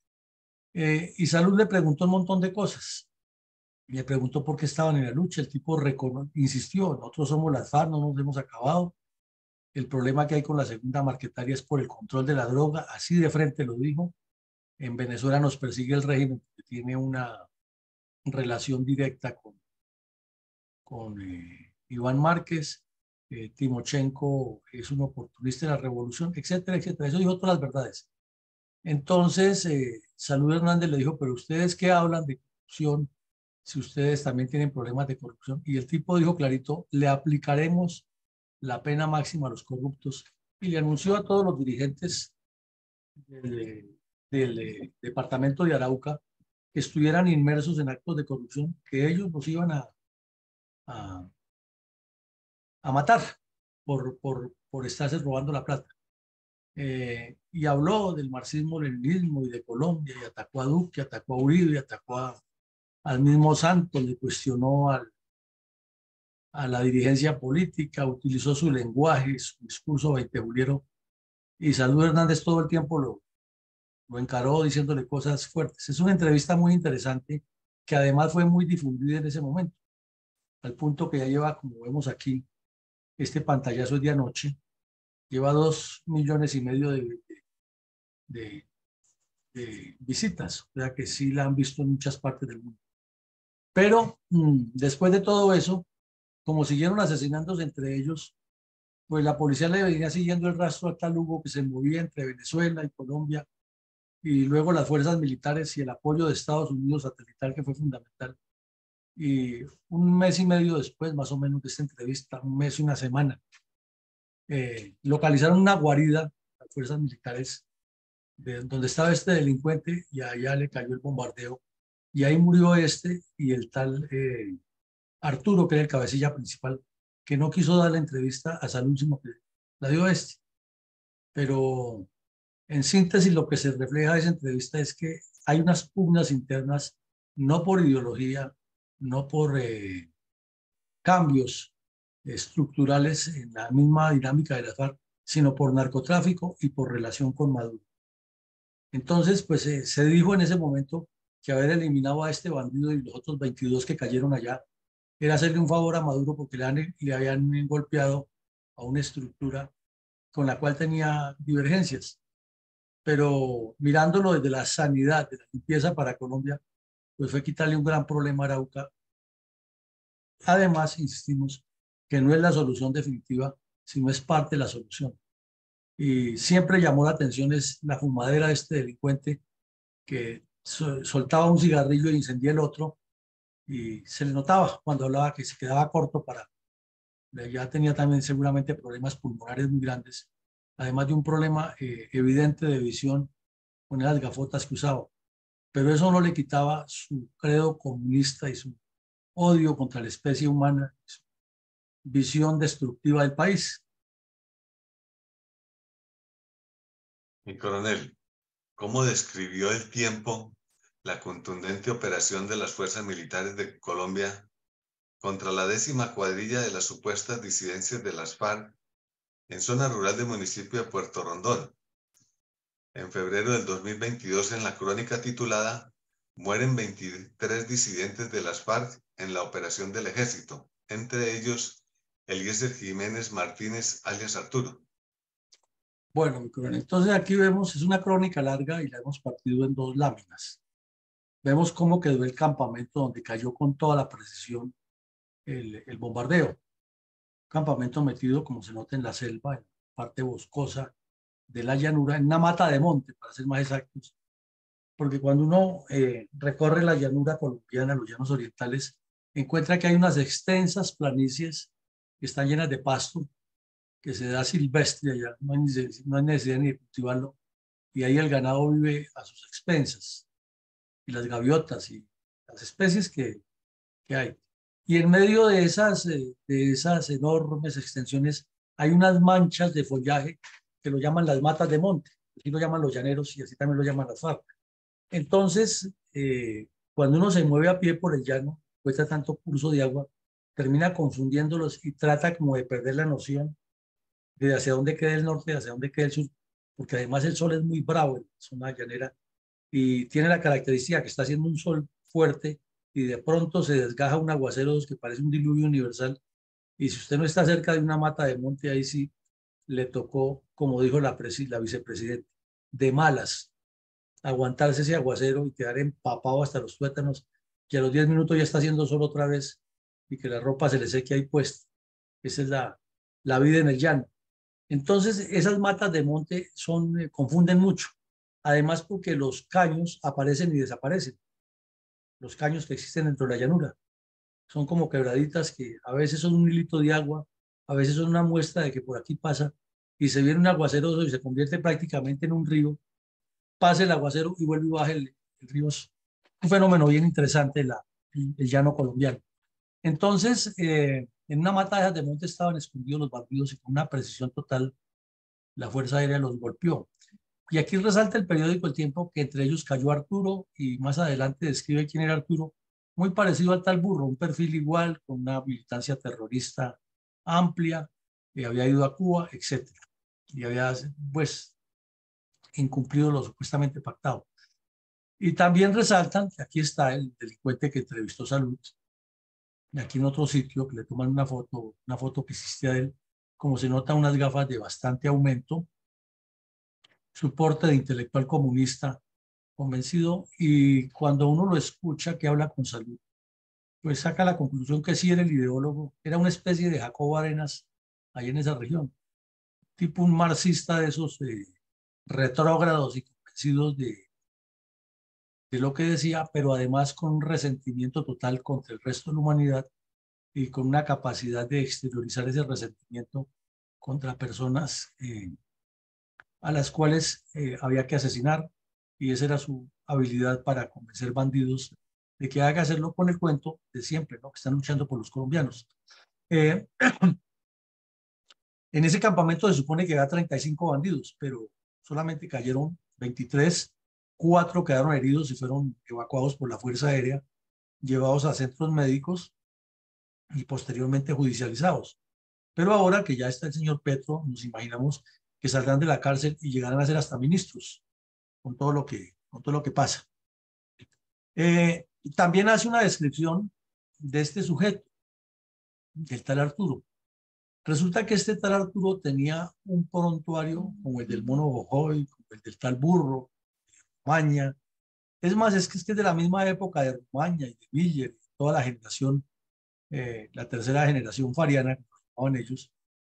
Eh, y Salud le preguntó un montón de cosas. Le preguntó por qué estaban en la lucha. El tipo insistió, nosotros somos las FARC, no nos hemos acabado. El problema que hay con la segunda Marquetalia es por el control de la droga. Así de frente lo dijo. En Venezuela nos persigue el régimen que tiene una relación directa con, con eh, Iván Márquez. Eh, Timochenko es un oportunista de la revolución, etcétera, etcétera. Eso dijo todas las verdades. Entonces, eh, Salud Hernández le dijo, pero ustedes qué hablan de corrupción si ustedes también tienen problemas de corrupción. Y el tipo dijo clarito, le aplicaremos la pena máxima a los corruptos. Y le anunció a todos los dirigentes del, del eh, departamento de Arauca que estuvieran inmersos en actos de corrupción, que ellos los iban a, a, a matar por, por, por estarse robando la plata. Eh, y habló del marxismo-leninismo y de Colombia, y atacó a Duque, atacó a Uribe, atacó a, al mismo Santos, le cuestionó al, a la dirigencia política, utilizó su lenguaje, su discurso veintejuliero, y Salud Hernández todo el tiempo lo, lo encaró diciéndole cosas fuertes. Es una entrevista muy interesante que además fue muy difundida en ese momento, al punto que ya lleva, como vemos aquí, este pantallazo es de anoche, lleva dos millones y medio de, de, de, de visitas, o sea que sí la han visto en muchas partes del mundo. Pero mmm, después de todo eso, como siguieron asesinándose entre ellos, pues la policía le venía siguiendo el rastro a tal Hugo que se movía entre Venezuela y Colombia, y luego las fuerzas militares y el apoyo de Estados Unidos satelital, que fue fundamental. Y un mes y medio después, más o menos, de esta entrevista, un mes y una semana, eh, localizaron una guarida, las fuerzas militares, de donde estaba este delincuente, y allá le cayó el bombardeo, y ahí murió este y el tal eh, Arturo, que era el cabecilla principal, que no quiso dar la entrevista a Salud, sino que la dio este. Pero en síntesis, lo que se refleja de esa entrevista es que hay unas pugnas internas, no por ideología, no por eh, cambios estructurales en la misma dinámica de la FARC, sino por narcotráfico y por relación con Maduro. Entonces, pues eh, se dijo en ese momento que haber eliminado a este bandido y los otros veintidós que cayeron allá era hacerle un favor a Maduro, porque le, han, le habían golpeado a una estructura con la cual tenía divergencias. Pero mirándolo desde la sanidad, de la limpieza para Colombia, pues fue quitarle un gran problema a Arauca. Además, insistimos que no es la solución definitiva, sino es parte de la solución. Y siempre llamó la atención es la fumadera de este delincuente que soltaba un cigarrillo e incendía el otro, y se le notaba cuando hablaba que se quedaba corto para... Ya tenía también seguramente problemas pulmonares muy grandes, además de un problema eh, evidente de visión con las gafotas que usaba. Pero eso no le quitaba su credo comunista y su odio contra la especie humana, su visión destructiva del país. Mi coronel, ¿cómo describió el tiempo la contundente operación de las fuerzas militares de Colombia contra la décima cuadrilla de las supuestas disidencias de las FARC en zona rural del municipio de Puerto Rondón? En febrero del dos mil veintidós, en la crónica titulada "Mueren veintitrés disidentes de las FARC en la operación del ejército", entre ellos Eliezer Jiménez Martínez, alias Arturo. Bueno, mi coronel, entonces aquí vemos, es una crónica larga y la hemos partido en dos láminas. Vemos cómo quedó el campamento donde cayó con toda la precisión el, el bombardeo. Campamento metido, como se nota, en la selva, en la parte boscosa de la llanura, en una mata de monte, para ser más exactos, porque cuando uno eh, recorre la llanura colombiana, los llanos orientales, encuentra que hay unas extensas planicies que están llenas de pasto, que se da silvestre allá, no hay, no hay necesidad ni de cultivarlo, y ahí el ganado vive a sus expensas, y las gaviotas y las especies que, que hay. Y en medio de esas, eh, de esas enormes extensiones hay unas manchas de follaje que lo llaman las matas de monte, así lo llaman los llaneros y así también lo llaman las FARC. Entonces, eh, cuando uno se mueve a pie por el llano, cuesta tanto curso de agua, termina confundiéndolos y trata como de perder la noción de hacia dónde queda el norte y hacia dónde queda el sur, porque además el sol es muy bravo en la zona llanera y tiene la característica que está haciendo un sol fuerte y de pronto se desgaja un aguacero que parece un diluvio universal, y si usted no está cerca de una mata de monte, ahí sí le tocó, como dijo la, la vicepresidenta, de malas, aguantarse ese aguacero y quedar empapado hasta los tuétanos, que a los diez minutos ya está haciendo sol otra vez y que la ropa se le seque ahí puesta. Esa es la, la vida en el llano. Entonces, esas matas de monte son, eh, confunden mucho. Además, porque los caños aparecen y desaparecen. Los caños que existen dentro de la llanura son como quebraditas que a veces son un hilito de agua, a veces son una muestra de que por aquí pasa, y se viene un aguacero y se convierte prácticamente en un río, pasa el aguacero y vuelve y baja el, el río. Es un fenómeno bien interesante, la, el, el llano colombiano. Entonces, eh, en una mata de monte estaban escondidos los bandidos y con una precisión total la Fuerza Aérea los golpeó. Y aquí resalta el periódico El Tiempo que entre ellos cayó Arturo, y más adelante describe quién era Arturo, muy parecido al tal Burro, un perfil igual, con una militancia terrorista amplia, y había ido a Cuba, etcétera. Y había, pues, incumplido lo supuestamente pactado. Y también resaltan que aquí está el delincuente que entrevistó Salud, y aquí en otro sitio, que le toman una foto, una foto que existe de él, como se nota, unas gafas de bastante aumento, su porte de intelectual comunista convencido, y cuando uno lo escucha que habla con Salud, pues saca la conclusión que sí era el ideólogo, era una especie de Jacobo Arenas ahí en esa región, tipo un marxista de esos eh, retrógrados y convencidos de, de lo que decía, pero además con un resentimiento total contra el resto de la humanidad y con una capacidad de exteriorizar ese resentimiento contra personas eh, a las cuales eh, había que asesinar, y esa era su habilidad para convencer bandidos de que haga hacerlo con el cuento de siempre, ¿no? Que están luchando por los colombianos. Eh, en ese campamento se supone que había treinta y cinco bandidos, pero solamente cayeron veintitrés, cuatro quedaron heridos y fueron evacuados por la Fuerza Aérea, llevados a centros médicos y posteriormente judicializados. Pero ahora que ya está el señor Petro, nos imaginamos que saldrán de la cárcel y llegarán a ser hasta ministros, con todo lo que, con todo lo que pasa. Eh, también hace una descripción de este sujeto, del tal Arturo. Resulta que este tal Arturo tenía un prontuario como el del mono Gojoy, como el del tal Burro, Maña. Es más, es que es que es de la misma época de Maña y de Miller, toda la generación, eh, la tercera generación fariana, que llamaban ellos.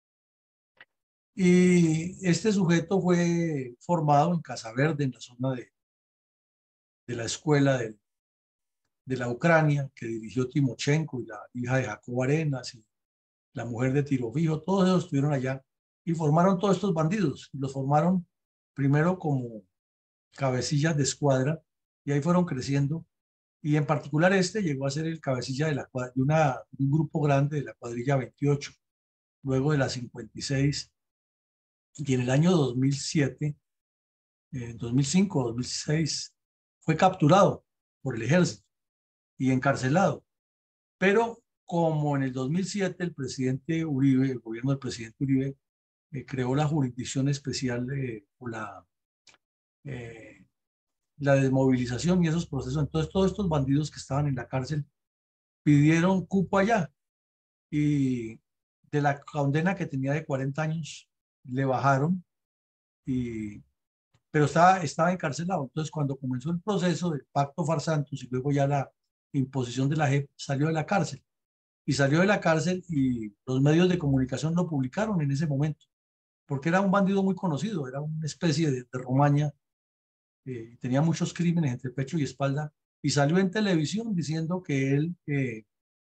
Y este sujeto fue formado en Casa Verde, en la zona de, de la escuela de, de la Ucrania, que dirigió Timochenko y la hija de Jacobo Arenas y la mujer de Tirofijo. Todos ellos estuvieron allá y formaron todos estos bandidos. Y los formaron primero como cabecillas de escuadra y ahí fueron creciendo. Y en particular este llegó a ser el cabecilla de, la, de, una, de un grupo grande de la cuadrilla veintiocho, luego de la cincuenta y seis. Y en el año dos mil siete, en dos mil cinco, dos mil seis, fue capturado por el ejército y encarcelado. Pero como en el dos mil siete el presidente Uribe, el gobierno del presidente Uribe, eh, creó la jurisdicción especial eh, o la, eh, la desmovilización y esos procesos, entonces todos estos bandidos que estaban en la cárcel pidieron cupo allá, y de la condena que tenía de cuarenta años le bajaron, y pero estaba, estaba encarcelado. Entonces, cuando comenzó el proceso del Pacto Farsantos y luego ya la imposición de la J E P, salió de la cárcel. Y salió de la cárcel y los medios de comunicación lo publicaron en ese momento, porque era un bandido muy conocido, era una especie de, de Romaña, eh, tenía muchos crímenes entre pecho y espalda, y salió en televisión diciendo que él, eh,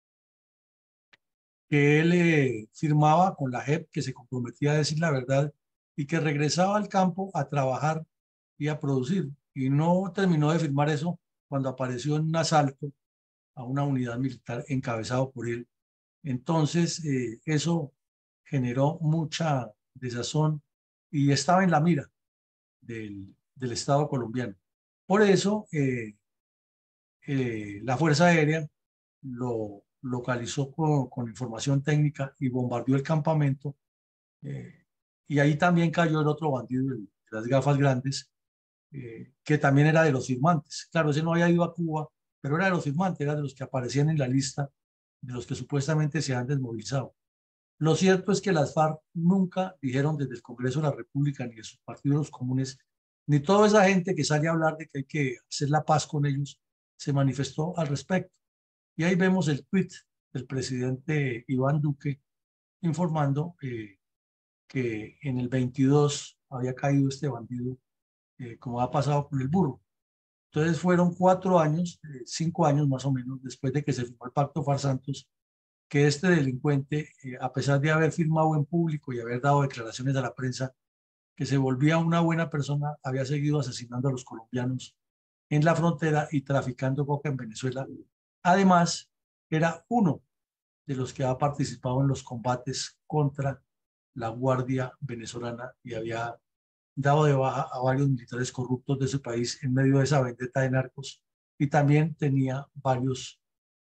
que él eh, firmaba con la J E P, que se comprometía a decir la verdad y que regresaba al campo a trabajar y a producir. Y no terminó de firmar eso cuando apareció en un asalto a una unidad militar encabezado por él. Entonces, eh, eso generó mucha desazón y estaba en la mira del, del Estado colombiano. Por eso, eh, eh, la Fuerza Aérea lo localizó con, con información técnica y bombardeó el campamento. Eh, y ahí también cayó el otro bandido, el, de las gafas grandes, eh, que también era de los firmantes. Claro, ese no había ido a Cuba, pero era de los firmantes, era de los que aparecían en la lista de los que supuestamente se han desmovilizado. Lo cierto es que las FARC nunca dijeron desde el Congreso de la República, ni de sus partidos los comunes, ni toda esa gente que sale a hablar de que hay que hacer la paz con ellos, se manifestó al respecto. Y ahí vemos el tuit del presidente Iván Duque informando eh, que en el veintidós había caído este bandido, eh, como ha pasado con el Burro. Entonces fueron cuatro años, eh, cinco años más o menos, después de que se firmó el Pacto Farsantos, que este delincuente, eh, a pesar de haber firmado en público y haber dado declaraciones a la prensa que se volvía una buena persona, había seguido asesinando a los colombianos en la frontera y traficando coca en Venezuela. Además, era uno de los que había participado en los combates contra la Guardia Venezolana y había dado de baja a varios militares corruptos de ese país en medio de esa vendetta de narcos, y también tenía varios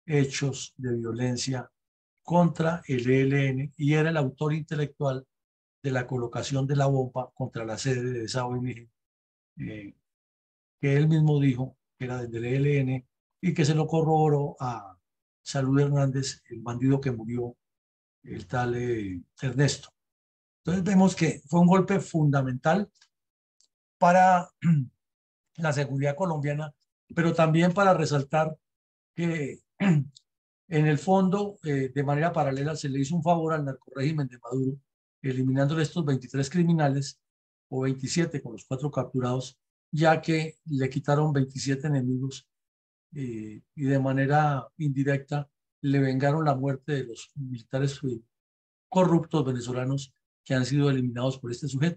hechos de violencia contra el E L N y era el autor intelectual de la colocación de la bomba contra la sede de esa O N G, eh, que él mismo dijo que era del E L N y que se lo corroboró a Salud Hernández, el bandido que murió, el tal eh, Ernesto. Entonces vemos que fue un golpe fundamental para la seguridad colombiana, pero también para resaltar que en el fondo, eh, de manera paralela, se le hizo un favor al narcorrégimen de Maduro, eliminando estos veintitrés criminales, o veintisiete con los cuatro capturados, ya que le quitaron veintisiete enemigos eh, y de manera indirecta le vengaron la muerte de los militares eh, corruptos venezolanos que han sido eliminados por este sujeto.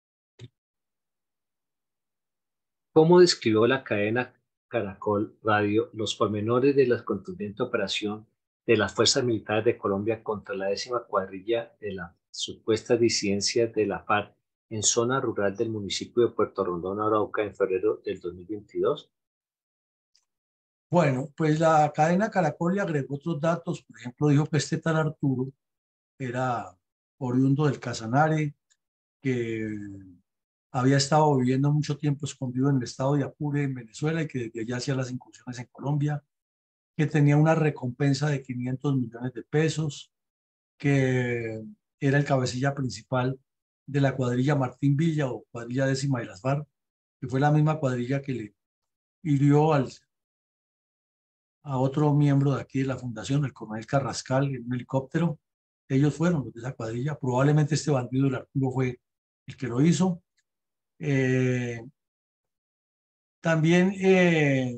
¿Cómo describió la cadena Caracol Radio los pormenores de la contundente operación de las Fuerzas Militares de Colombia contra la décima cuadrilla de la supuesta disidencia de la FARC en zona rural del municipio de Puerto Rondón, Arauca, en febrero del dos mil veintidós? Bueno, pues la cadena Caracol le agregó otros datos. Por ejemplo, dijo que este tal Arturo era oriundo del Casanare, que había estado viviendo mucho tiempo escondido en el estado de Apure, en Venezuela, y que desde allá hacía las incursiones en Colombia, que tenía una recompensa de quinientos millones de pesos, que era el cabecilla principal de la cuadrilla Martín Villa o cuadrilla décima de las FARC, que fue la misma cuadrilla que le hirió al, a otro miembro de aquí de la fundación, el coronel Carrascal, en un helicóptero. Ellos fueron los de esa cuadrilla. Probablemente este bandido del Arturo fue el que lo hizo. Eh, también eh,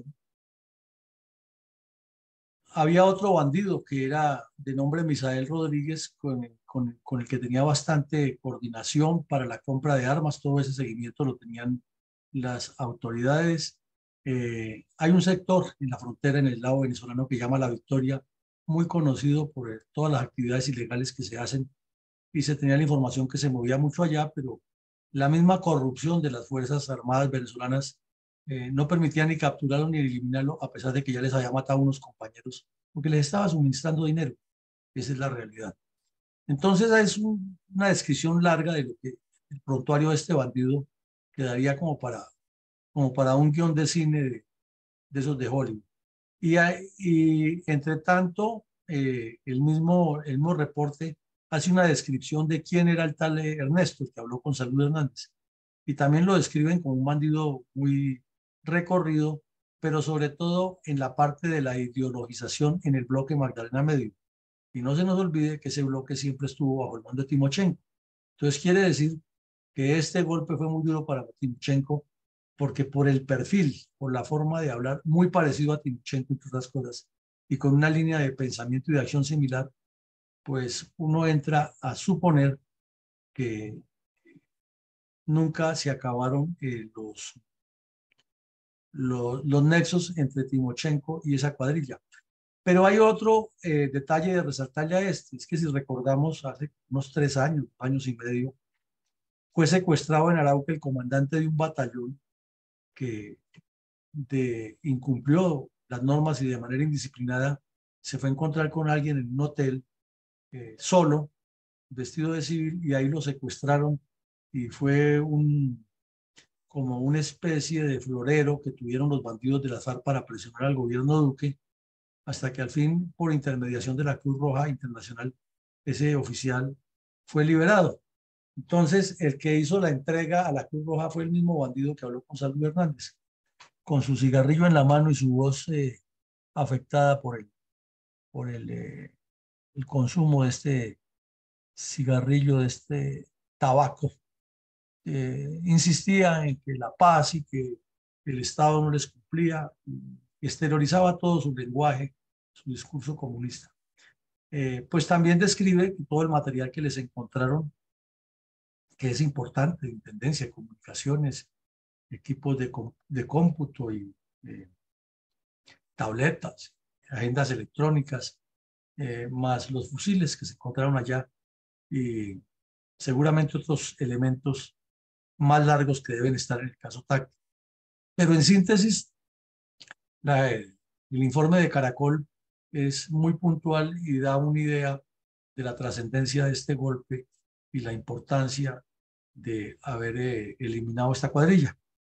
había otro bandido que era de nombre Misael Rodríguez, con, con, con el que tenía bastante coordinación para la compra de armas. Todo ese seguimiento lo tenían las autoridades. Eh, hay un sector en la frontera, en el lado venezolano, que llama La Victoria, muy conocido por eh, todas las actividades ilegales que se hacen, y se tenía la información que se movía mucho allá, pero la misma corrupción de las Fuerzas Armadas venezolanas eh, no permitía ni capturarlo ni eliminarlo, a pesar de que ya les había matado a unos compañeros, porque les estaba suministrando dinero. Esa es la realidad. Entonces es un, una descripción larga de lo que el prontuario de este bandido quedaría como para, como para un guión de cine de, de esos de Hollywood. Y, hay, y entre tanto, eh, el, mismo, el mismo reporte hace una descripción de quién era el tal Ernesto, el que habló con Salud Hernández. Y también lo describen como un bandido muy recorrido, pero sobre todo en la parte de la ideologización en el bloque Magdalena Medio. Y no se nos olvide que ese bloque siempre estuvo bajo el mando de Timochenko. Entonces quiere decir que este golpe fue muy duro para Timochenko, porque por el perfil, por la forma de hablar muy parecido a Timochenko y todas las cosas, y con una línea de pensamiento y de acción similar, pues uno entra a suponer que nunca se acabaron eh, los, los, los nexos entre Timochenko y esa cuadrilla. Pero hay otro eh, detalle de resaltarle a este, es que si recordamos hace unos tres años, años y medio, fue secuestrado en Arauca el comandante de un batallón que de, incumplió las normas y de manera indisciplinada se fue a encontrar con alguien en un hotel eh, solo, vestido de civil, y ahí lo secuestraron y fue un, como una especie de florero que tuvieron los bandidos de la FARC para presionar al gobierno Duque, hasta que al fin, por intermediación de la Cruz Roja Internacional, ese oficial fue liberado. Entonces, el que hizo la entrega a la Cruz Roja fue el mismo bandido que habló con Salud Hernández, con su cigarrillo en la mano y su voz eh, afectada por el, por el, eh, el consumo de este cigarrillo, de este tabaco. Eh, insistía en que la paz y que el Estado no les cumplía, y exteriorizaba todo su lenguaje, su discurso comunista. Eh, pues también describe todo el material que les encontraron, que es importante, de intendencia, comunicaciones, equipos de, de cómputo y eh, tabletas, agendas electrónicas, eh, más los fusiles que se encontraron allá y seguramente otros elementos más largos que deben estar en el caso táctico. Pero en síntesis, la, el, el informe de Caracol es muy puntual y da una idea de la trascendencia de este golpe y la importancia de haber eh, eliminado esta cuadrilla.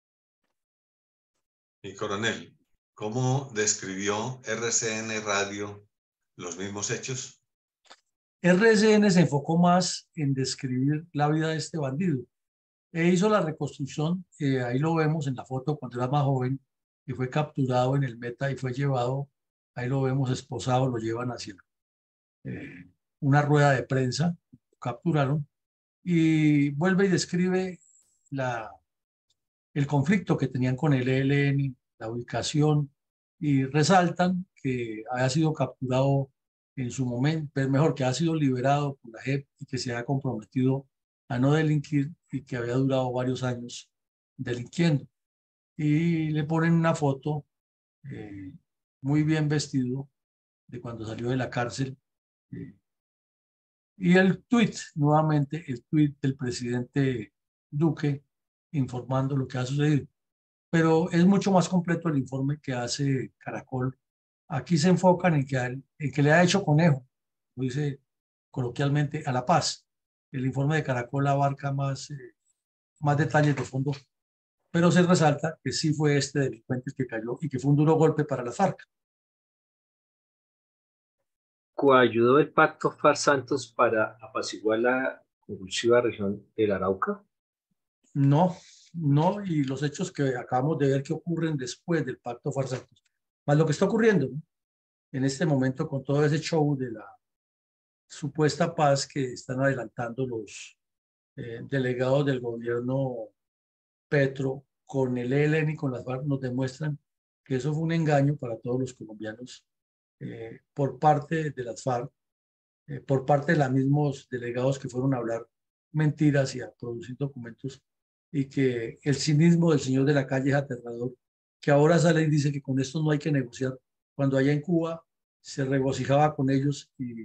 Y coronel, ¿cómo describió R C N Radio los mismos hechos? R S N se enfocó más en describir la vida de este bandido. E hizo la reconstrucción, eh, ahí lo vemos en la foto cuando era más joven, y fue capturado en el Meta y fue llevado, ahí lo vemos esposado, lo llevan hacia eh, una rueda de prensa, lo capturaron, y vuelve y describe la, el conflicto que tenían con el E L N, la ubicación, y resaltan que haya sido capturado en su momento, pero mejor que ha sido liberado por la J E P y que se ha comprometido a no delinquir y que había durado varios años delinquiendo. Y le ponen una foto eh, muy bien vestido de cuando salió de la cárcel. Eh, y el tuit, nuevamente, el tuit del presidente Duque informando lo que ha sucedido. Pero es mucho más completo el informe que hace Caracol. Aquí se enfocan en que, en que le ha hecho conejo, lo dice coloquialmente, a la paz. El informe de Caracol abarca más, eh, más detalles de fondo, pero se resalta que sí fue este delincuente el que cayó y que fue un duro golpe para la FARC. ¿Coayudó el pacto FARC-Santos para apaciguar la convulsiva región del Arauca? No, no, y los hechos que acabamos de ver que ocurren después del pacto FARC-Santos, más lo que está ocurriendo, ¿no?, en este momento con todo ese show de la supuesta paz que están adelantando los eh, delegados del gobierno Petro con el E L N y con las FARC, nos demuestran que eso fue un engaño para todos los colombianos eh, por parte de las FARC, eh, por parte de los mismos delegados que fueron a hablar mentiras y a producir documentos, y que el cinismo del señor de la calle es aterrador, que ahora sale y dice que con esto no hay que negociar, cuando allá en Cuba se regocijaba con ellos y,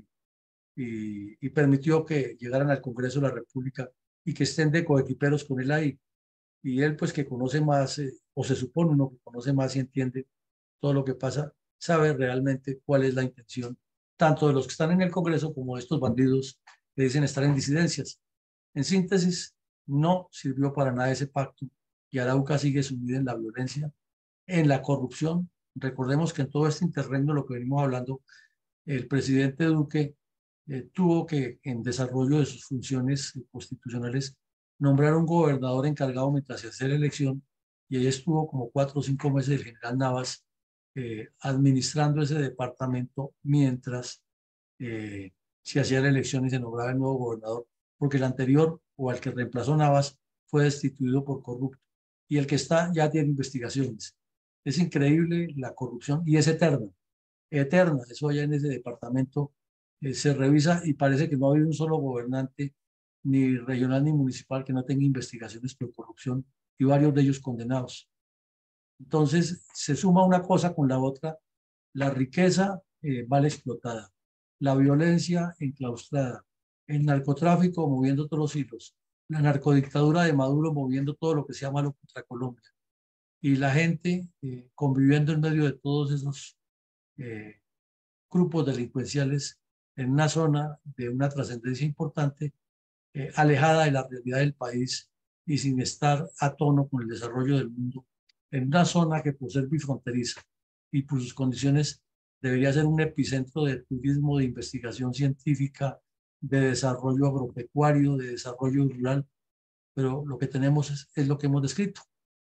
y, y permitió que llegaran al Congreso de la República y que estén de coequiperos con él ahí. Y él, pues que conoce más, eh, o se supone uno que conoce más y entiende todo lo que pasa, sabe realmente cuál es la intención, tanto de los que están en el Congreso como de estos bandidos que dicen estar en disidencias. En síntesis, no sirvió para nada ese pacto y Arauca sigue sumida en la violencia, en la corrupción. Recordemos que en todo este interregno, lo que venimos hablando, el presidente Duque eh, tuvo que, en desarrollo de sus funciones constitucionales, nombrar un gobernador encargado mientras se hacía la elección, y ahí estuvo como cuatro o cinco meses el general Navas eh, administrando ese departamento mientras eh, se hacía la elección y se nombraba el nuevo gobernador, porque el anterior o el que reemplazó Navas fue destituido por corrupto y el que está ya tiene investigaciones. Es increíble la corrupción y es eterna, eterna. Eso allá en ese departamento eh, se revisa y parece que no ha habido un solo gobernante, ni regional ni municipal, que no tenga investigaciones por corrupción y varios de ellos condenados. Entonces se suma una cosa con la otra, la riqueza eh, mal explotada, la violencia enclaustrada, el narcotráfico moviendo todos los hilos, la narcodictadura de Maduro moviendo todo lo que sea malo contra Colombia, y la gente eh, conviviendo en medio de todos esos eh, grupos delincuenciales en una zona de una trascendencia importante, eh, alejada de la realidad del país y sin estar a tono con el desarrollo del mundo, en una zona que por ser bifronteriza y por sus condiciones debería ser un epicentro de turismo, de investigación científica, de desarrollo agropecuario, de desarrollo rural, pero lo que tenemos es, es lo que hemos descrito.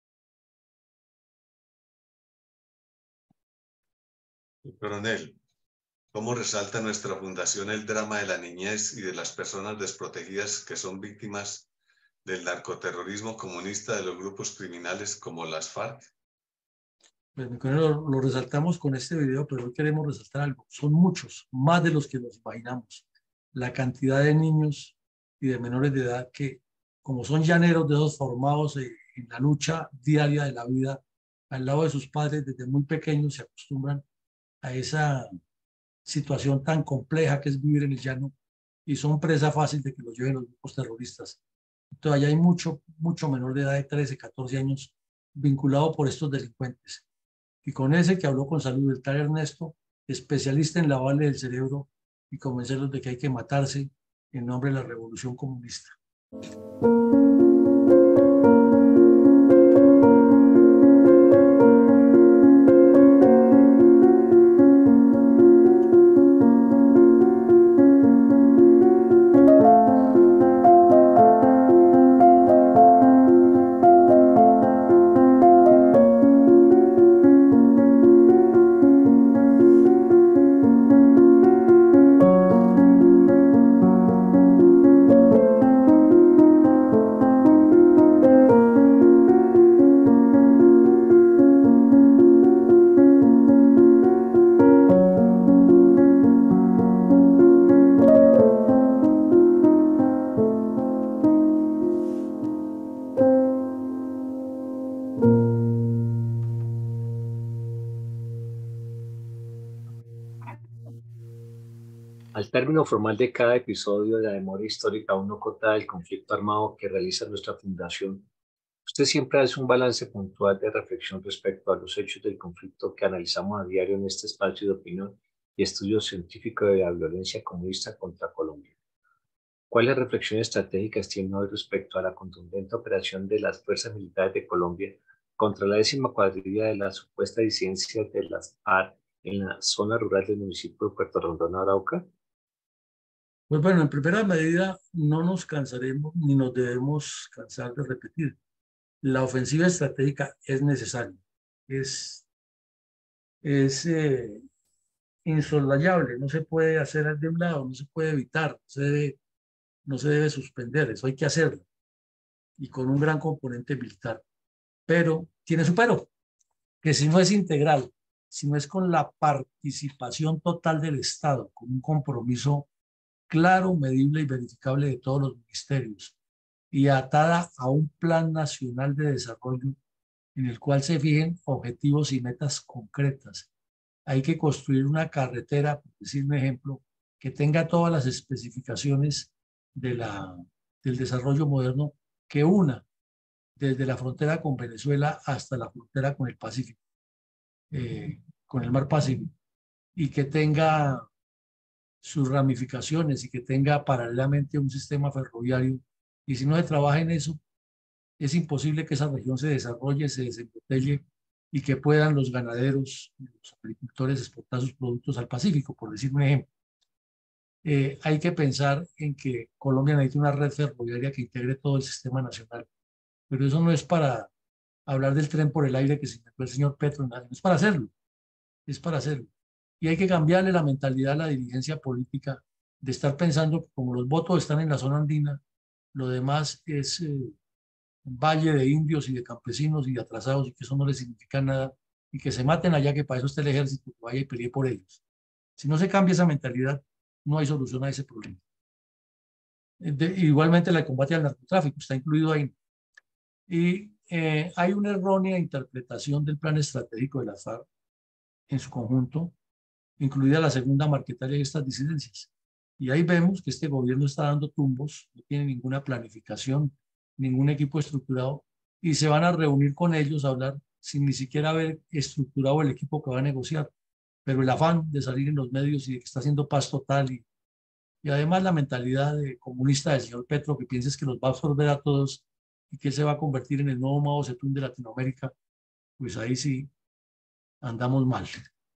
Coronel, ¿cómo resalta nuestra fundación el drama de la niñez y de las personas desprotegidas que son víctimas del narcoterrorismo comunista de los grupos criminales como las FARC? Pues, lo, lo resaltamos con este video, pero hoy queremos resaltar algo. Son muchos, más de los que nos imaginamos. La cantidad de niños y de menores de edad que, como son llaneros de esos formados en la lucha diaria de la vida, al lado de sus padres desde muy pequeños, se acostumbran a esa situación tan compleja que es vivir en el llano y son presa fácil de que los lleven los grupos terroristas. Entonces, allá hay mucho, mucho menor de edad de trece, catorce años vinculado por estos delincuentes. Y con ese que habló con salud, el tal Ernesto, especialista en lavarle el cerebro y convencerlos de que hay que matarse en nombre de la revolución comunista. Al término formal de cada episodio de la memoria histórica aún no contada del conflicto armado que realiza nuestra fundación, usted siempre hace un balance puntual de reflexión respecto a los hechos del conflicto que analizamos a diario en este espacio de opinión y estudio científico de la violencia comunista contra Colombia. ¿Cuáles reflexiones estratégicas tiene hoy respecto a la contundente operación de las fuerzas militares de Colombia contra la décima cuadrilla de la supuesta disidencia de las FARC en la zona rural del municipio de Puerto Rondón, Arauca? Pues bueno, en primera medida no nos cansaremos ni nos debemos cansar de repetir. La ofensiva estratégica es necesaria, es, es eh, insoslayable, no se puede hacer de un lado, no se puede evitar, no se debe, no se debe suspender, eso hay que hacerlo, y con un gran componente militar. Pero tiene su pero, que si no es integral, si no es con la participación total del Estado, con un compromiso claro, medible y verificable de todos los ministerios y atada a un plan nacional de desarrollo en el cual se fijen objetivos y metas concretas. Hay que construir una carretera, por decir un ejemplo, que tenga todas las especificaciones de la, del desarrollo moderno, que una desde la frontera con Venezuela hasta la frontera con el Pacífico, eh, con el Mar Pacífico, y que tenga sus ramificaciones y que tenga paralelamente un sistema ferroviario. Y si no se trabaja en eso, es imposible que esa región se desarrolle, se desembotelle y que puedan los ganaderos, los agricultores exportar sus productos al Pacífico, por decir un ejemplo. Eh, hay que pensar en que Colombia necesita una red ferroviaria que integre todo el sistema nacional. Pero eso no es para hablar del tren por el aire que se inventó el señor Petro, no es para hacerlo, es para hacerlo. Y hay que cambiarle la mentalidad a la dirigencia política de estar pensando que como los votos están en la zona andina, lo demás es eh, un valle de indios y de campesinos y de atrasados y que eso no les significa nada y que se maten allá, que para eso está el ejército, que vaya y pelee por ellos. Si no se cambia esa mentalidad, no hay solución a ese problema. De, igualmente, el combate al narcotráfico está incluido ahí. Y eh, hay una errónea interpretación del plan estratégico de la FARC en su conjunto, incluida la segunda marquetaria de estas disidencias. Y ahí vemos que este gobierno está dando tumbos, no tiene ninguna planificación, ningún equipo estructurado, y se van a reunir con ellos a hablar sin ni siquiera haber estructurado el equipo que va a negociar. Pero el afán de salir en los medios y de que está haciendo paz total, y, y además la mentalidad de comunista del señor Petro, que piensa que los va a absorber a todos y que él se va a convertir en el nuevo Mao Zedong de Latinoamérica, pues ahí sí andamos mal.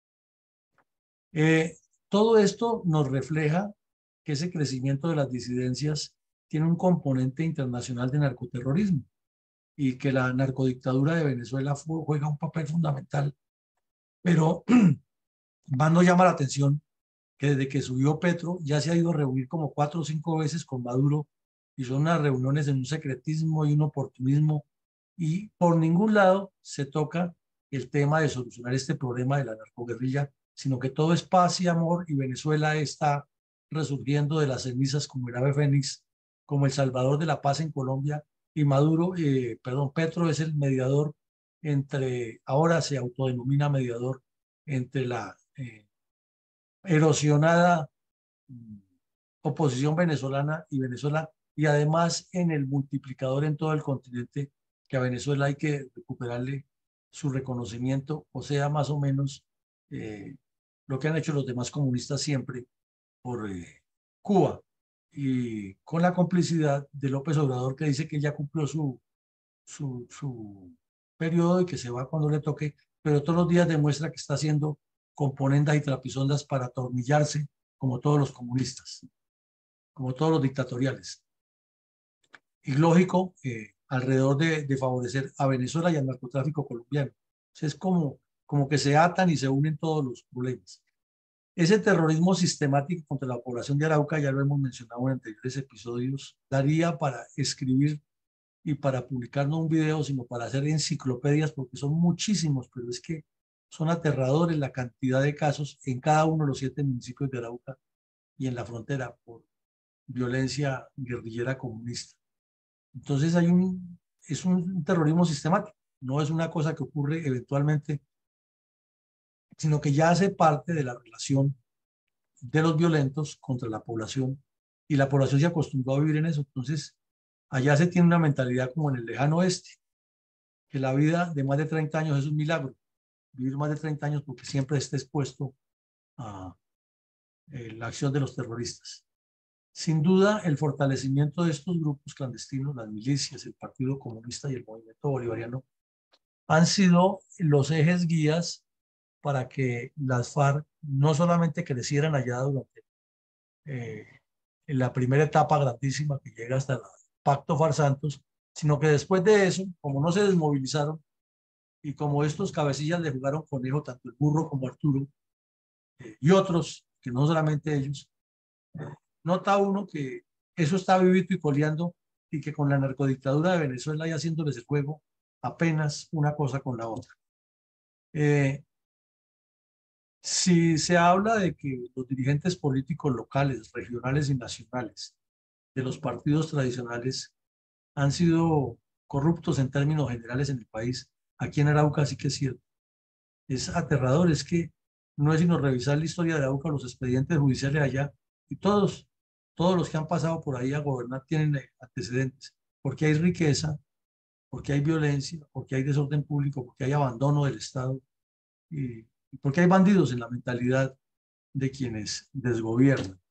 Eh, todo esto nos refleja que ese crecimiento de las disidencias tiene un componente internacional de narcoterrorismo y que la narcodictadura de Venezuela fue, juega un papel fundamental. Pero más nos llama la atención que desde que subió Petro ya se ha ido a reunir como cuatro o cinco veces con Maduro y son unas reuniones en un secretismo y un oportunismo y por ningún lado se toca el tema de solucionar este problema de la narcoguerrilla, sino que todo es paz y amor y Venezuela está resurgiendo de las cenizas como el ave fénix, como el salvador de la paz en Colombia, y Maduro, eh, perdón, Petro es el mediador entre, ahora se autodenomina mediador entre la eh, erosionada mm, oposición venezolana y Venezuela, y además en el multiplicador en todo el continente, que a Venezuela hay que recuperarle su reconocimiento, o sea, más o menos eh, lo que han hecho los demás comunistas siempre por eh, Cuba, y con la complicidad de López Obrador, que dice que ya cumplió su, su, su periodo y que se va cuando le toque, pero todos los días demuestra que está haciendo componendas y trapisondas para atornillarse como todos los comunistas, como todos los dictatoriales. Y lógico, eh, alrededor de, de favorecer a Venezuela y al narcotráfico colombiano. Entonces, es como, como que se atan y se unen todos los problemas. Ese terrorismo sistemático contra la población de Arauca, ya lo hemos mencionado en anteriores episodios, daría para escribir y para publicar no un video, sino para hacer enciclopedias, porque son muchísimos, pero es que son aterradores la cantidad de casos en cada uno de los siete municipios de Arauca y en la frontera por violencia guerrillera comunista. Entonces hay un, es un terrorismo sistemático, no es una cosa que ocurre eventualmente, sino que ya hace parte de la relación de los violentos contra la población, y la población se acostumbró a vivir en eso. Entonces, allá se tiene una mentalidad como en el lejano oeste, que la vida de más de treinta años es un milagro, vivir más de treinta años porque siempre esté expuesto a eh, la acción de los terroristas. Sin duda, el fortalecimiento de estos grupos clandestinos, las milicias, el Partido Comunista y el Movimiento Bolivariano, han sido los ejes guías para que las FARC no solamente crecieran allá durante eh, en la primera etapa grandísima que llega hasta el Pacto FARC Santos, sino que después de eso, como no se desmovilizaron y como estos cabecillas le jugaron conejo, tanto el Burro como Arturo eh, y otros, que no solamente ellos, eh, nota uno que eso está vivito y coleando, y que con la narcodictadura de Venezuela y haciéndoles el juego apenas una cosa con la otra. Eh, Si se habla de que los dirigentes políticos locales, regionales y nacionales de los partidos tradicionales han sido corruptos en términos generales en el país, aquí en Arauca sí que es cierto. Es aterrador, es que no es sino revisar la historia de Arauca, los expedientes judiciales allá, y todos, todos los que han pasado por ahí a gobernar tienen antecedentes, porque hay riqueza, porque hay violencia, porque hay desorden público, porque hay abandono del Estado, y porque hay bandidos en la mentalidad de quienes desgobiernan.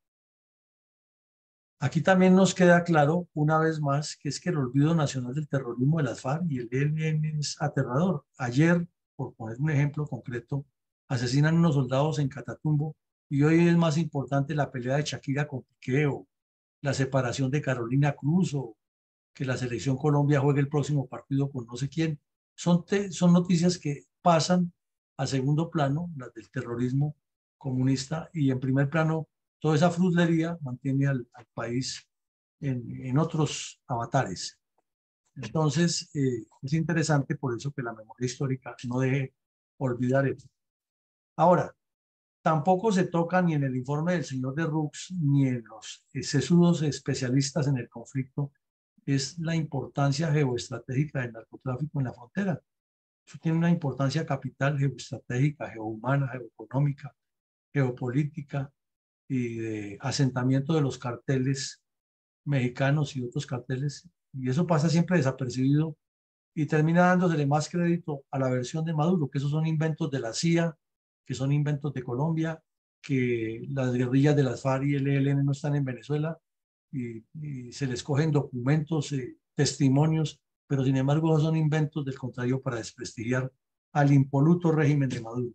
Aquí también nos queda claro, una vez más, que es que el olvido nacional del terrorismo de las FARC y el E L N es aterrador. Ayer, por poner un ejemplo concreto, asesinan unos soldados en Catatumbo, y hoy es más importante la pelea de Shakira con Piqué, o la separación de Carolina Cruz, o que la selección Colombia juegue el próximo partido con no sé quién. Son, te, son noticias que pasan a segundo plano, las del terrorismo comunista, y en primer plano toda esa fruslería mantiene al, al país en, en otros avatares. Entonces, eh, es interesante por eso que la memoria histórica no deje olvidar eso. Ahora, tampoco se toca ni en el informe del señor de Rux, ni en los eh, sesudos especialistas en el conflicto, es la importancia geoestratégica del narcotráfico en la frontera. Eso tiene una importancia capital, geoestratégica, geohumana, geoeconómica, geopolítica, y de asentamiento de los carteles mexicanos y otros carteles, y eso pasa siempre desapercibido y termina dándosele más crédito a la versión de Maduro, que esos son inventos de la C I A, que son inventos de Colombia, que las guerrillas de las FARC y el E L N no están en Venezuela, y, y se les cogen documentos, eh, testimonios, pero sin embargo son inventos del contrario para desprestigiar al impoluto régimen de Maduro.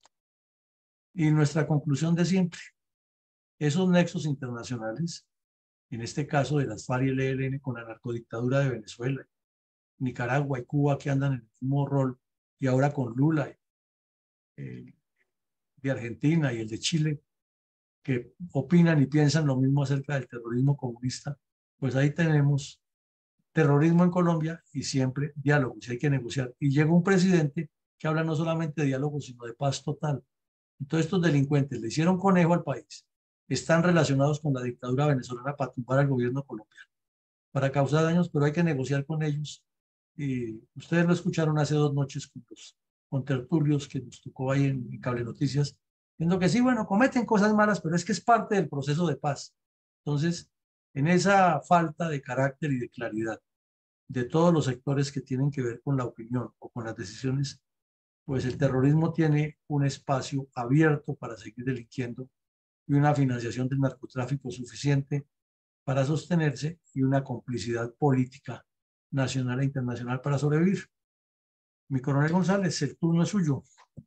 Y nuestra conclusión de siempre, esos nexos internacionales, en este caso de las FARC y el E L N con la narcodictadura de Venezuela, Nicaragua y Cuba, que andan en el mismo rol, y ahora con Lula, eh, de Argentina, y el de Chile, que opinan y piensan lo mismo acerca del terrorismo comunista, pues ahí tenemos terrorismo en Colombia y siempre diálogo, si hay que negociar. Y llega un presidente que habla no solamente de diálogo, sino de paz total. Entonces estos delincuentes le hicieron conejo al país, están relacionados con la dictadura venezolana para tumbar al gobierno colombiano, para causar daños, pero hay que negociar con ellos. Y ustedes lo escucharon hace dos noches con los contertulios que nos tocó ahí en, en Cable Noticias, viendo que sí, bueno, cometen cosas malas, pero es que es parte del proceso de paz. Entonces, en esa falta de carácter y de claridad de todos los sectores que tienen que ver con la opinión o con las decisiones, pues el terrorismo tiene un espacio abierto para seguir delinquiendo y una financiación del narcotráfico suficiente para sostenerse y una complicidad política nacional e internacional para sobrevivir. Mi coronel González, el turno es suyo.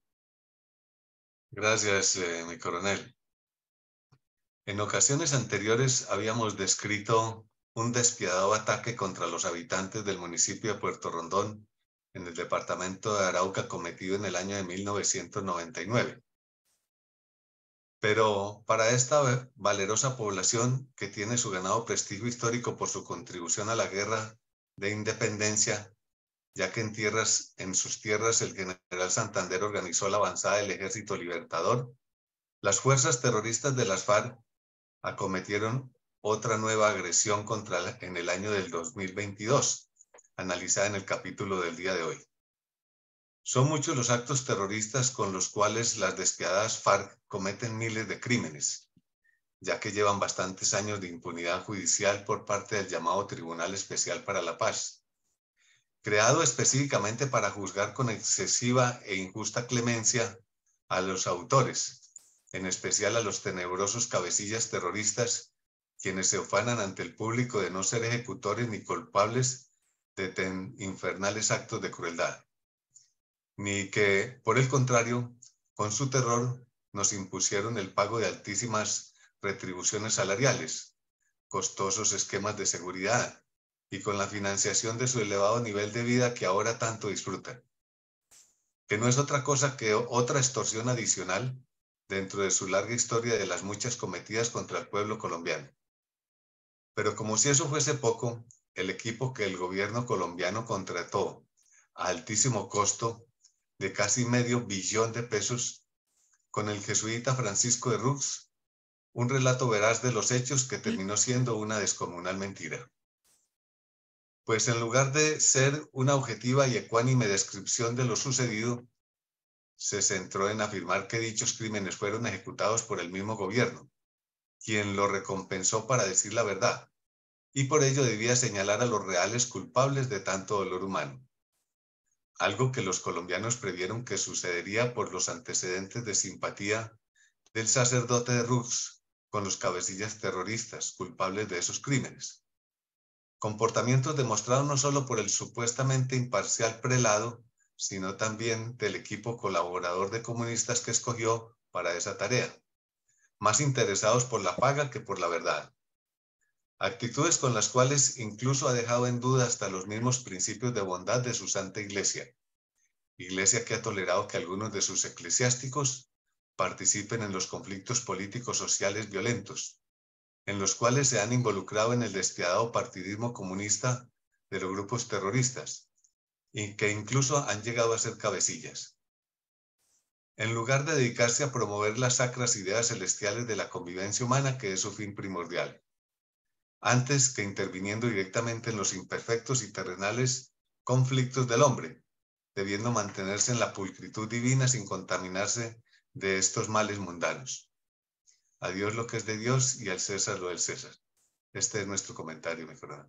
Gracias, eh, mi coronel. En ocasiones anteriores habíamos descrito un despiadado ataque contra los habitantes del municipio de Puerto Rondón en el departamento de Arauca cometido en el año de mil novecientos noventa y nueve. Pero para esta valerosa población que tiene su ganado prestigio histórico por su contribución a la guerra de independencia, ya que en, tierras, en sus tierras el general Santander organizó la avanzada del Ejército Libertador, las fuerzas terroristas de las FARC acometieron otra nueva agresión contra la, en el año del dos mil veintidós, analizada en el capítulo del día de hoy. Son muchos los actos terroristas con los cuales las despiadadas FARC cometen miles de crímenes, ya que llevan bastantes años de impunidad judicial por parte del llamado Tribunal Especial para la Paz, creado específicamente para juzgar con excesiva e injusta clemencia a los autores, en especial a los tenebrosos cabecillas terroristas, quienes se ufanan ante el público de no ser ejecutores ni culpables de tan infernales actos de crueldad, ni que, por el contrario, con su terror nos impusieron el pago de altísimas retribuciones salariales, costosos esquemas de seguridad y con la financiación de su elevado nivel de vida que ahora tanto disfrutan, que no es otra cosa que otra extorsión adicional dentro de su larga historia de las muchas cometidas contra el pueblo colombiano. Pero como si eso fuese poco, el equipo que el gobierno colombiano contrató a altísimo costo de casi medio billón de pesos con el jesuita Francisco de Rux, un relato veraz de los hechos que terminó siendo una descomunal mentira. Pues en lugar de ser una objetiva y ecuánime descripción de lo sucedido, se centró en afirmar que dichos crímenes fueron ejecutados por el mismo gobierno, quien lo recompensó para decir la verdad, y por ello debía señalar a los reales culpables de tanto dolor humano. Algo que los colombianos previeron que sucedería por los antecedentes de simpatía del sacerdote de Rux con los cabecillas terroristas culpables de esos crímenes. Comportamientos demostrados no solo por el supuestamente imparcial prelado, sino también del equipo colaborador de comunistas que escogió para esa tarea, más interesados por la paga que por la verdad. Actitudes con las cuales incluso ha dejado en duda hasta los mismos principios de bondad de su Santa Iglesia, iglesia que ha tolerado que algunos de sus eclesiásticos participen en los conflictos políticos sociales violentos, en los cuales se han involucrado en el despiadado partidismo comunista de los grupos terroristas, y que incluso han llegado a ser cabecillas. En lugar de dedicarse a promover las sacras ideas celestiales de la convivencia humana, que es su fin primordial, antes que interviniendo directamente en los imperfectos y terrenales conflictos del hombre, debiendo mantenerse en la pulcritud divina sin contaminarse de estos males mundanos. A Dios lo que es de Dios y al César lo del César. Este es nuestro comentario, mi coronel.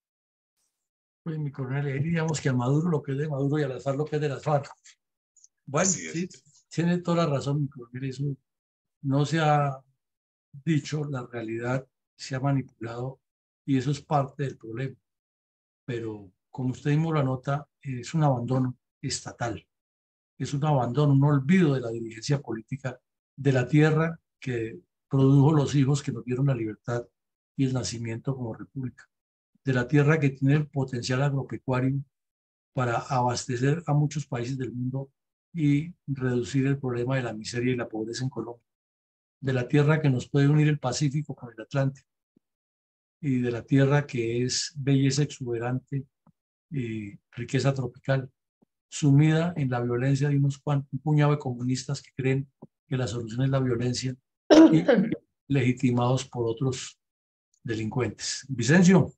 Pues mi coronel, ahí diríamos que a Maduro lo que es de Maduro y a las FARC lo que es de las FARC. Bueno, sí, tiene toda la razón, mi coronel. Eso no se ha dicho, la realidad se ha manipulado y eso es parte del problema. Pero como usted mismo lo anota, es un abandono estatal, es un abandono, un olvido de la dirigencia política de la tierra que produjo los hijos que nos dieron la libertad y el nacimiento como república, de la tierra que tiene el potencial agropecuario para abastecer a muchos países del mundo y reducir el problema de la miseria y la pobreza en Colombia, de la tierra que nos puede unir el Pacífico con el Atlántico y de la tierra que es belleza exuberante y riqueza tropical, sumida en la violencia de unos cuantos, un puñado de comunistas que creen que la solución es la violencia y legitimados por otros delincuentes. Vicencio.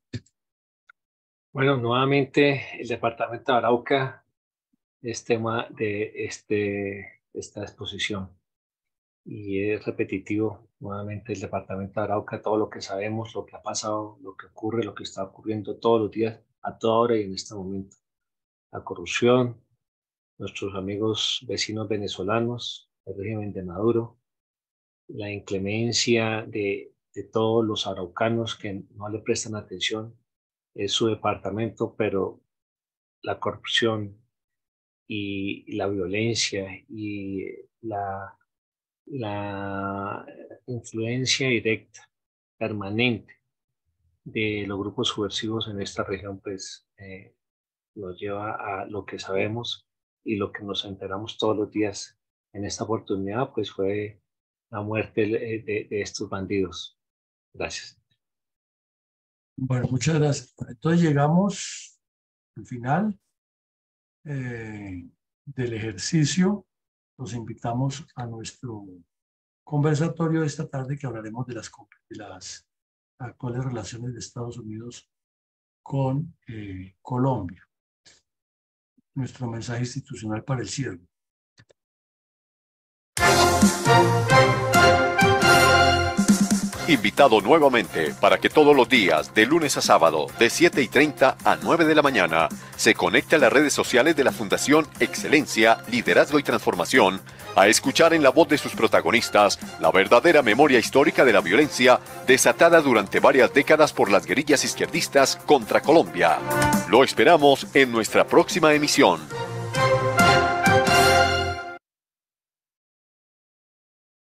Bueno, nuevamente el departamento de Arauca es tema de este, esta exposición y es repetitivo nuevamente el departamento de Arauca, todo lo que sabemos, lo que ha pasado, lo que ocurre, lo que está ocurriendo todos los días, a toda hora y en este momento. La corrupción, nuestros amigos vecinos venezolanos, el régimen de Maduro, la inclemencia de, de todos los araucanos que no le prestan atención, es su departamento, pero la corrupción y la violencia y la, la influencia directa, permanente de los grupos subversivos en esta región, pues eh, nos lleva a lo que sabemos y lo que nos enteramos todos los días. En esta oportunidad, pues fue la muerte de, de, de estos bandidos. Gracias. Bueno, muchas gracias. Entonces llegamos al final eh, del ejercicio. Los invitamos a nuestro conversatorio de esta tarde, que hablaremos de las, de las actuales relaciones de Estados Unidos con eh, Colombia. Nuestro mensaje institucional para el cierre. Invitado nuevamente para que todos los días, de lunes a sábado, de siete y treinta a nueve de la mañana, se conecte a las redes sociales de la Fundación Excelencia, Liderazgo y Transformación, a escuchar en la voz de sus protagonistas la verdadera memoria histórica de la violencia desatada durante varias décadas por las guerrillas izquierdistas contra Colombia. Lo esperamos en nuestra próxima emisión.